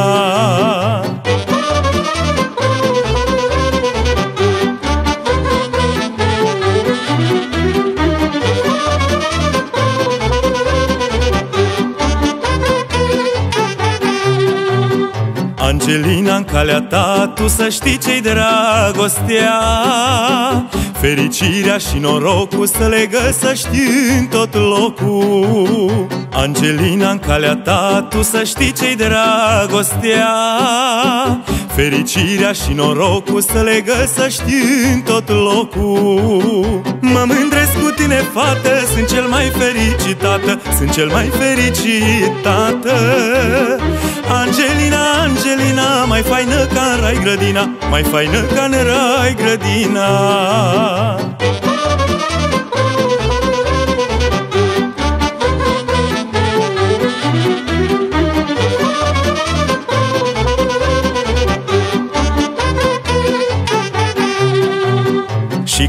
Angelina, în calea ta, tu să știi ce-i dragostea, fericirea și norocul să le găsești în tot locul. Angelina, în calea ta, tu să știi ce-i dragostea, fericirea și norocul să le găsești în tot locul. Mă mândresc cu tine, fată, sunt cel mai fericit tată, sunt cel mai fericit tată. Angelina, Angelina, mai faină ca în rai grădina, mai faină ca în rai grădina.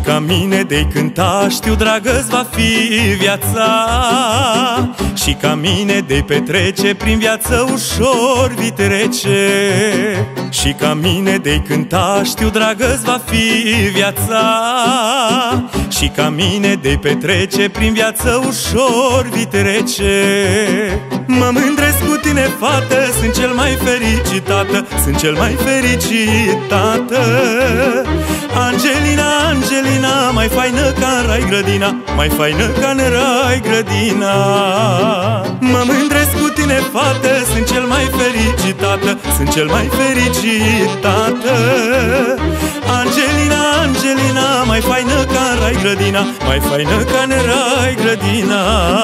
ca mine de-i cânta, știu, dragă-ți va fi viața. Și ca mine de-i petrece, prin viață ușor vii trece. Și ca mine de-i cânta, știu, dragă-ți va fi viața. Și ca mine de-i petrece, prin viață ușor vii trece. Mă mândresc cu tine, fată, sunt cel mai fericit tată, sunt cel mai fericit tată. Angelina, Angelina, mai faină ca-n rai grădina, mai faină ca-n rai grădina. Mă mândresc cu tine, fată, sunt cel mai fericit tată, sunt cel mai fericit tată. Angelina, Angelina, mai faină ca-n rai grădina, mai faină ca-n rai grădina.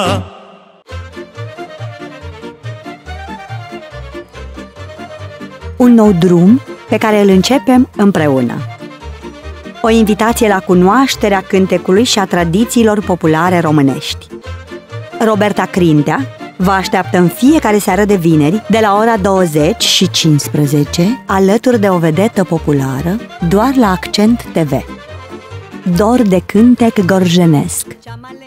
Un nou drum pe care îl începem împreună. O invitație la cunoașterea cântecului și a tradițiilor populare românești. Roberta Crintea vă așteaptă în fiecare seară de vineri, de la ora 20 și 15, alături de o vedetă populară, doar la Accent TV. Dor de cântec gorjenesc.